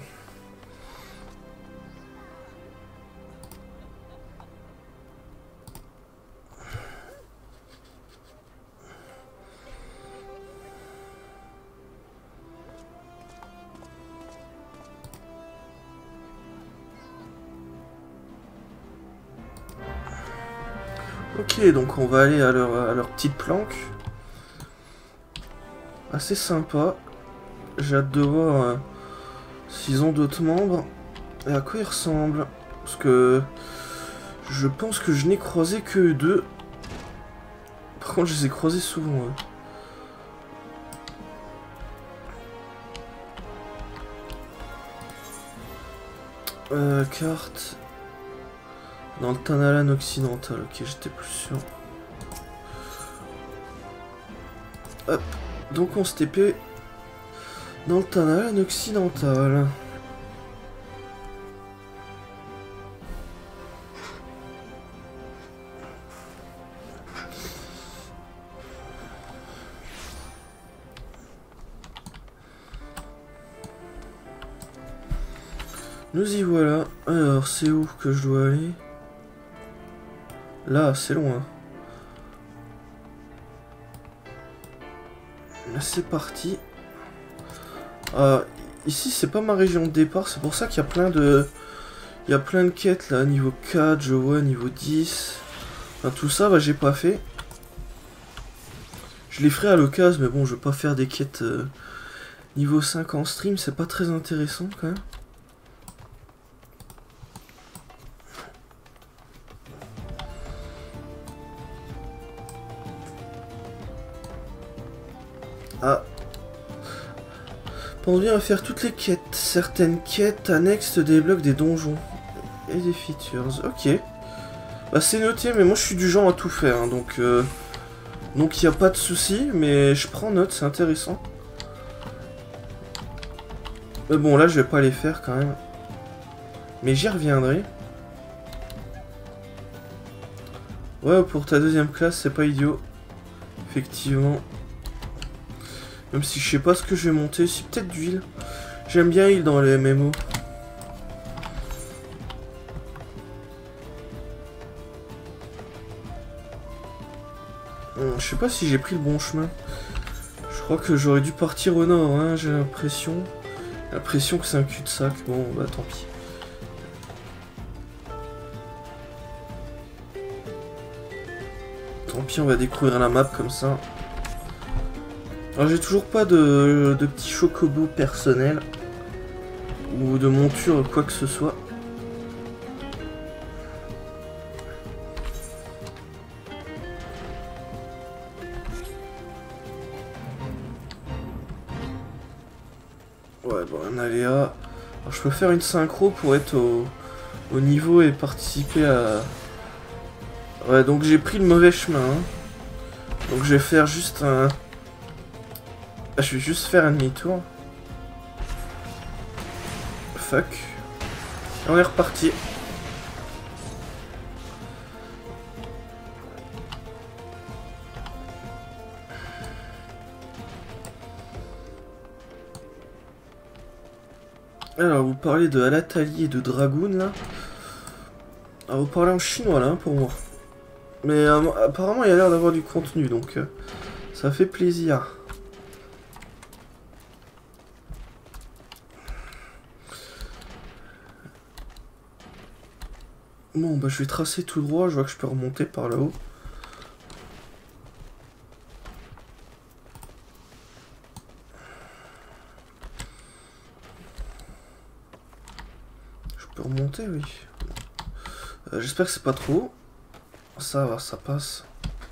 Ok, donc on va aller à leur petite planque. Assez sympa. J'ai hâte de voir s'ils ont d'autres membres et à quoi ils ressemblent. Parce que je pense que je n'ai croisé que 2. Par contre, je les ai croisés souvent. Carte. Dans le Tanalan occidental, ok, j'étais plus sûr. Hop, donc on se TP dans le Tanalan occidental. Nous y voilà. Alors, c'est où que je dois aller? Là, c'est loin. C'est parti. Ici, c'est pas ma région de départ. C'est pour ça qu'il y a plein de... Il y a plein de quêtes, là. Niveau 4, je vois, niveau 10. Enfin, tout ça, bah, j'ai pas fait. Je les ferai à l'occasion, mais bon, je vais pas faire des quêtes niveau 5 en stream. C'est pas très intéressant, quand même. Ah. Pense bien à faire toutes les quêtes. Certaines quêtes annexes débloquent des donjons. Et des features. Ok. Bah c'est noté, mais moi je suis du genre à tout faire. Hein, donc il n'y a pas de souci, mais je prends note, c'est intéressant. Mais bon, là je vais pas les faire quand même. Mais j'y reviendrai. Ouais, pour ta deuxième classe, c'est pas idiot. Effectivement. Même si je sais pas ce que je vais monter, si peut-être d'huile. J'aime bien l'huile dans les MMO. Je sais pas si j'ai pris le bon chemin. Je crois que j'aurais dû partir au nord, hein, j'ai l'impression. J'ai l'impression que c'est un cul-de-sac. Bon, bah tant pis. Tant pis, on va découvrir la map comme ça. Alors j'ai toujours pas de petit chocobo personnel ou de monture quoi que ce soit. Ouais, bon, un aléa. Alors je peux faire une synchro pour être au niveau et participer à... Ouais, donc j'ai pris le mauvais chemin. Hein. Donc je vais faire juste un... Je vais juste faire un demi-tour. Fuck. On est reparti. Alors, vous parlez de Alatali et de Dragoon, là. Alors, vous parlez en chinois, là, pour moi. Mais apparemment, il y a l'air d'avoir du contenu, donc ça fait plaisir. Bon, bah, je vais tracer tout droit. Je vois que je peux remonter par là-haut. Je peux remonter, oui. J'espère que c'est pas trop haut. Ça va, ça passe.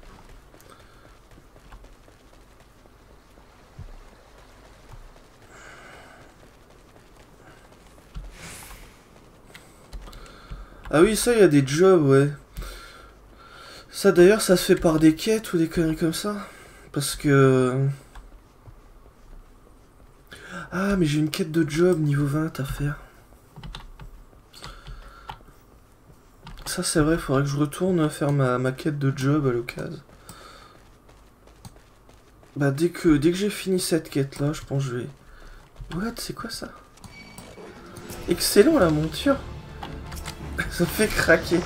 Ah oui, ça, il y a des jobs, ouais. Ça, d'ailleurs, ça se fait par des quêtes ou des conneries comme ça. Parce que... Ah, mais j'ai une quête de job niveau 20 à faire. Ça, c'est vrai, faudrait que je retourne faire ma quête de job à l'occasion. Bah, dès que j'ai fini cette quête-là, je pense que je vais... What? C'est quoi ça? Excellent, la monture. Ça fait craquer.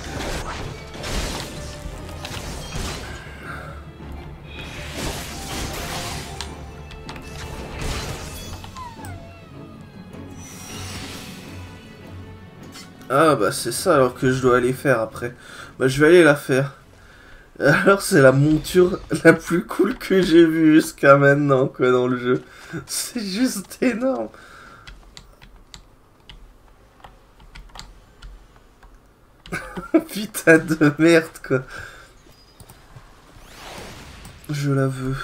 Ah bah c'est ça alors que je dois aller faire après. Bah je vais aller la faire. Alors c'est la monture la plus cool que j'ai vue jusqu'à maintenant quoi dans le jeu. C'est juste énorme. Putain de merde quoi. Je la veux.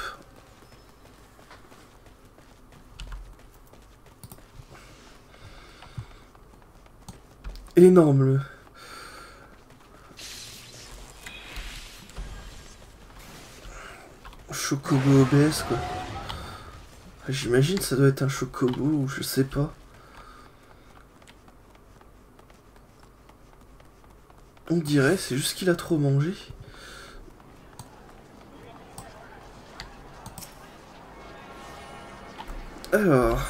Énorme le. Chocobo obèse quoi. J'imagine ça doit être un chocobo ou je sais pas. On dirait, c'est juste qu'il a trop mangé. Alors...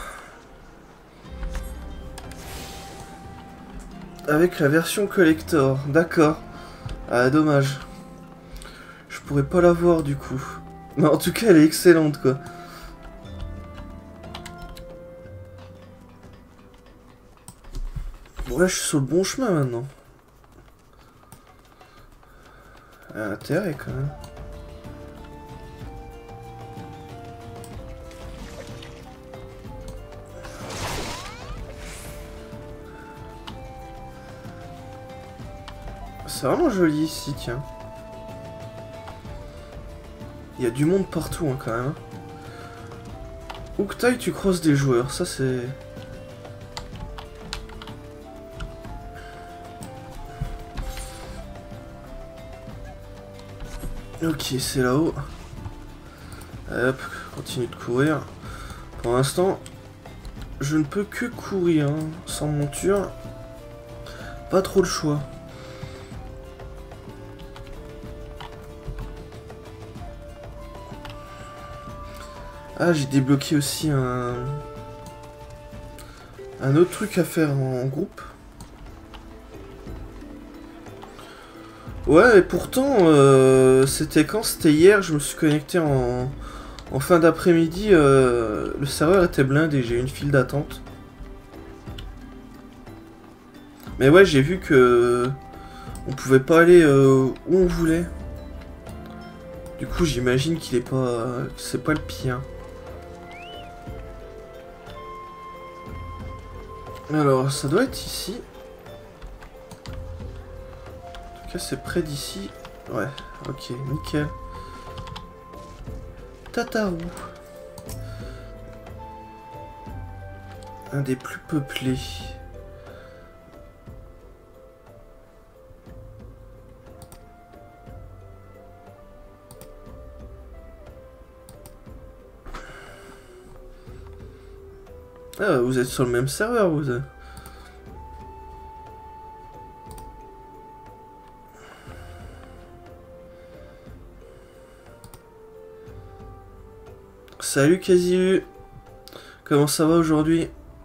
Avec la version collector, d'accord. Ah, dommage. Je pourrais pas la voir du coup. Mais en tout cas, elle est excellente quoi. Bon, là, je suis sur le bon chemin maintenant. Intérêt quand même. C'est vraiment joli ici, tiens. Il y a du monde partout hein, quand même. Où que t'ailles, tu crosses des joueurs, ça c'est... Ok, c'est là-haut. Hop, continue de courir. Pour l'instant, je ne peux que courir, hein, sans monture. Pas trop le choix. Ah, j'ai débloqué aussi un autre truc à faire en groupe. Ouais, et pourtant, c'était quand? C'était hier, je me suis connecté en fin d'après-midi. Le serveur était blindé, j'ai eu une file d'attente. Mais ouais, j'ai vu que on pouvait pas aller où on voulait. Du coup, j'imagine qu'il est pas... que c'est pas le pire. Alors, ça doit être ici. En tout cas, c'est près d'ici. Ouais, ok, nickel. Tatarou. Un des plus peuplés. Ah, vous êtes sur le même serveur, vous. Salut Casu. Comment ça va aujourd'hui?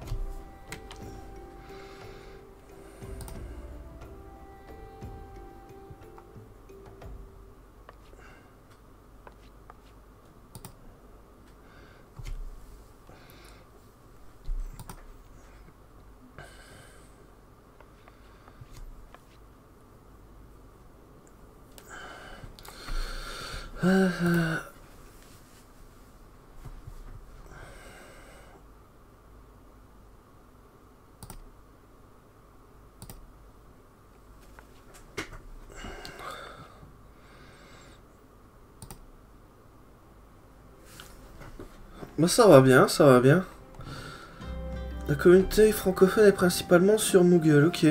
Bah ça va bien, ça va bien. La communauté francophone est principalement sur Moogle, ok.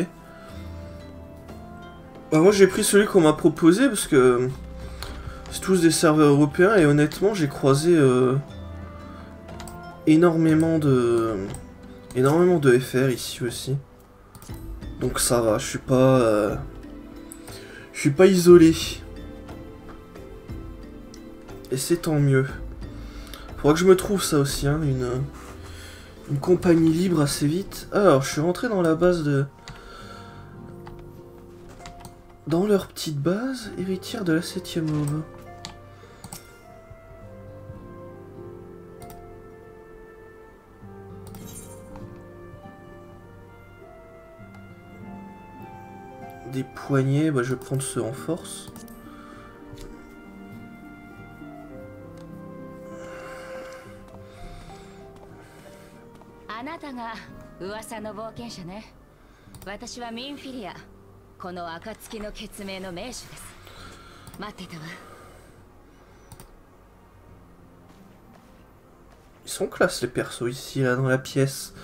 Bah moi j'ai pris celui qu'on m'a proposé parce que c'est tous des serveurs européens et honnêtement j'ai croisé énormément de FR ici aussi. Donc ça va, je suis pas isolé. Et c'est tant mieux. Faudra que je me trouve ça aussi, hein, une compagnie libre assez vite. Alors, je suis rentré dans la base de... Dans leur petite base, héritière de la 7ème aube. Des poignets, bah je vais prendre ceux en force. Ils sont classe les persos ici, là, dans la pièce.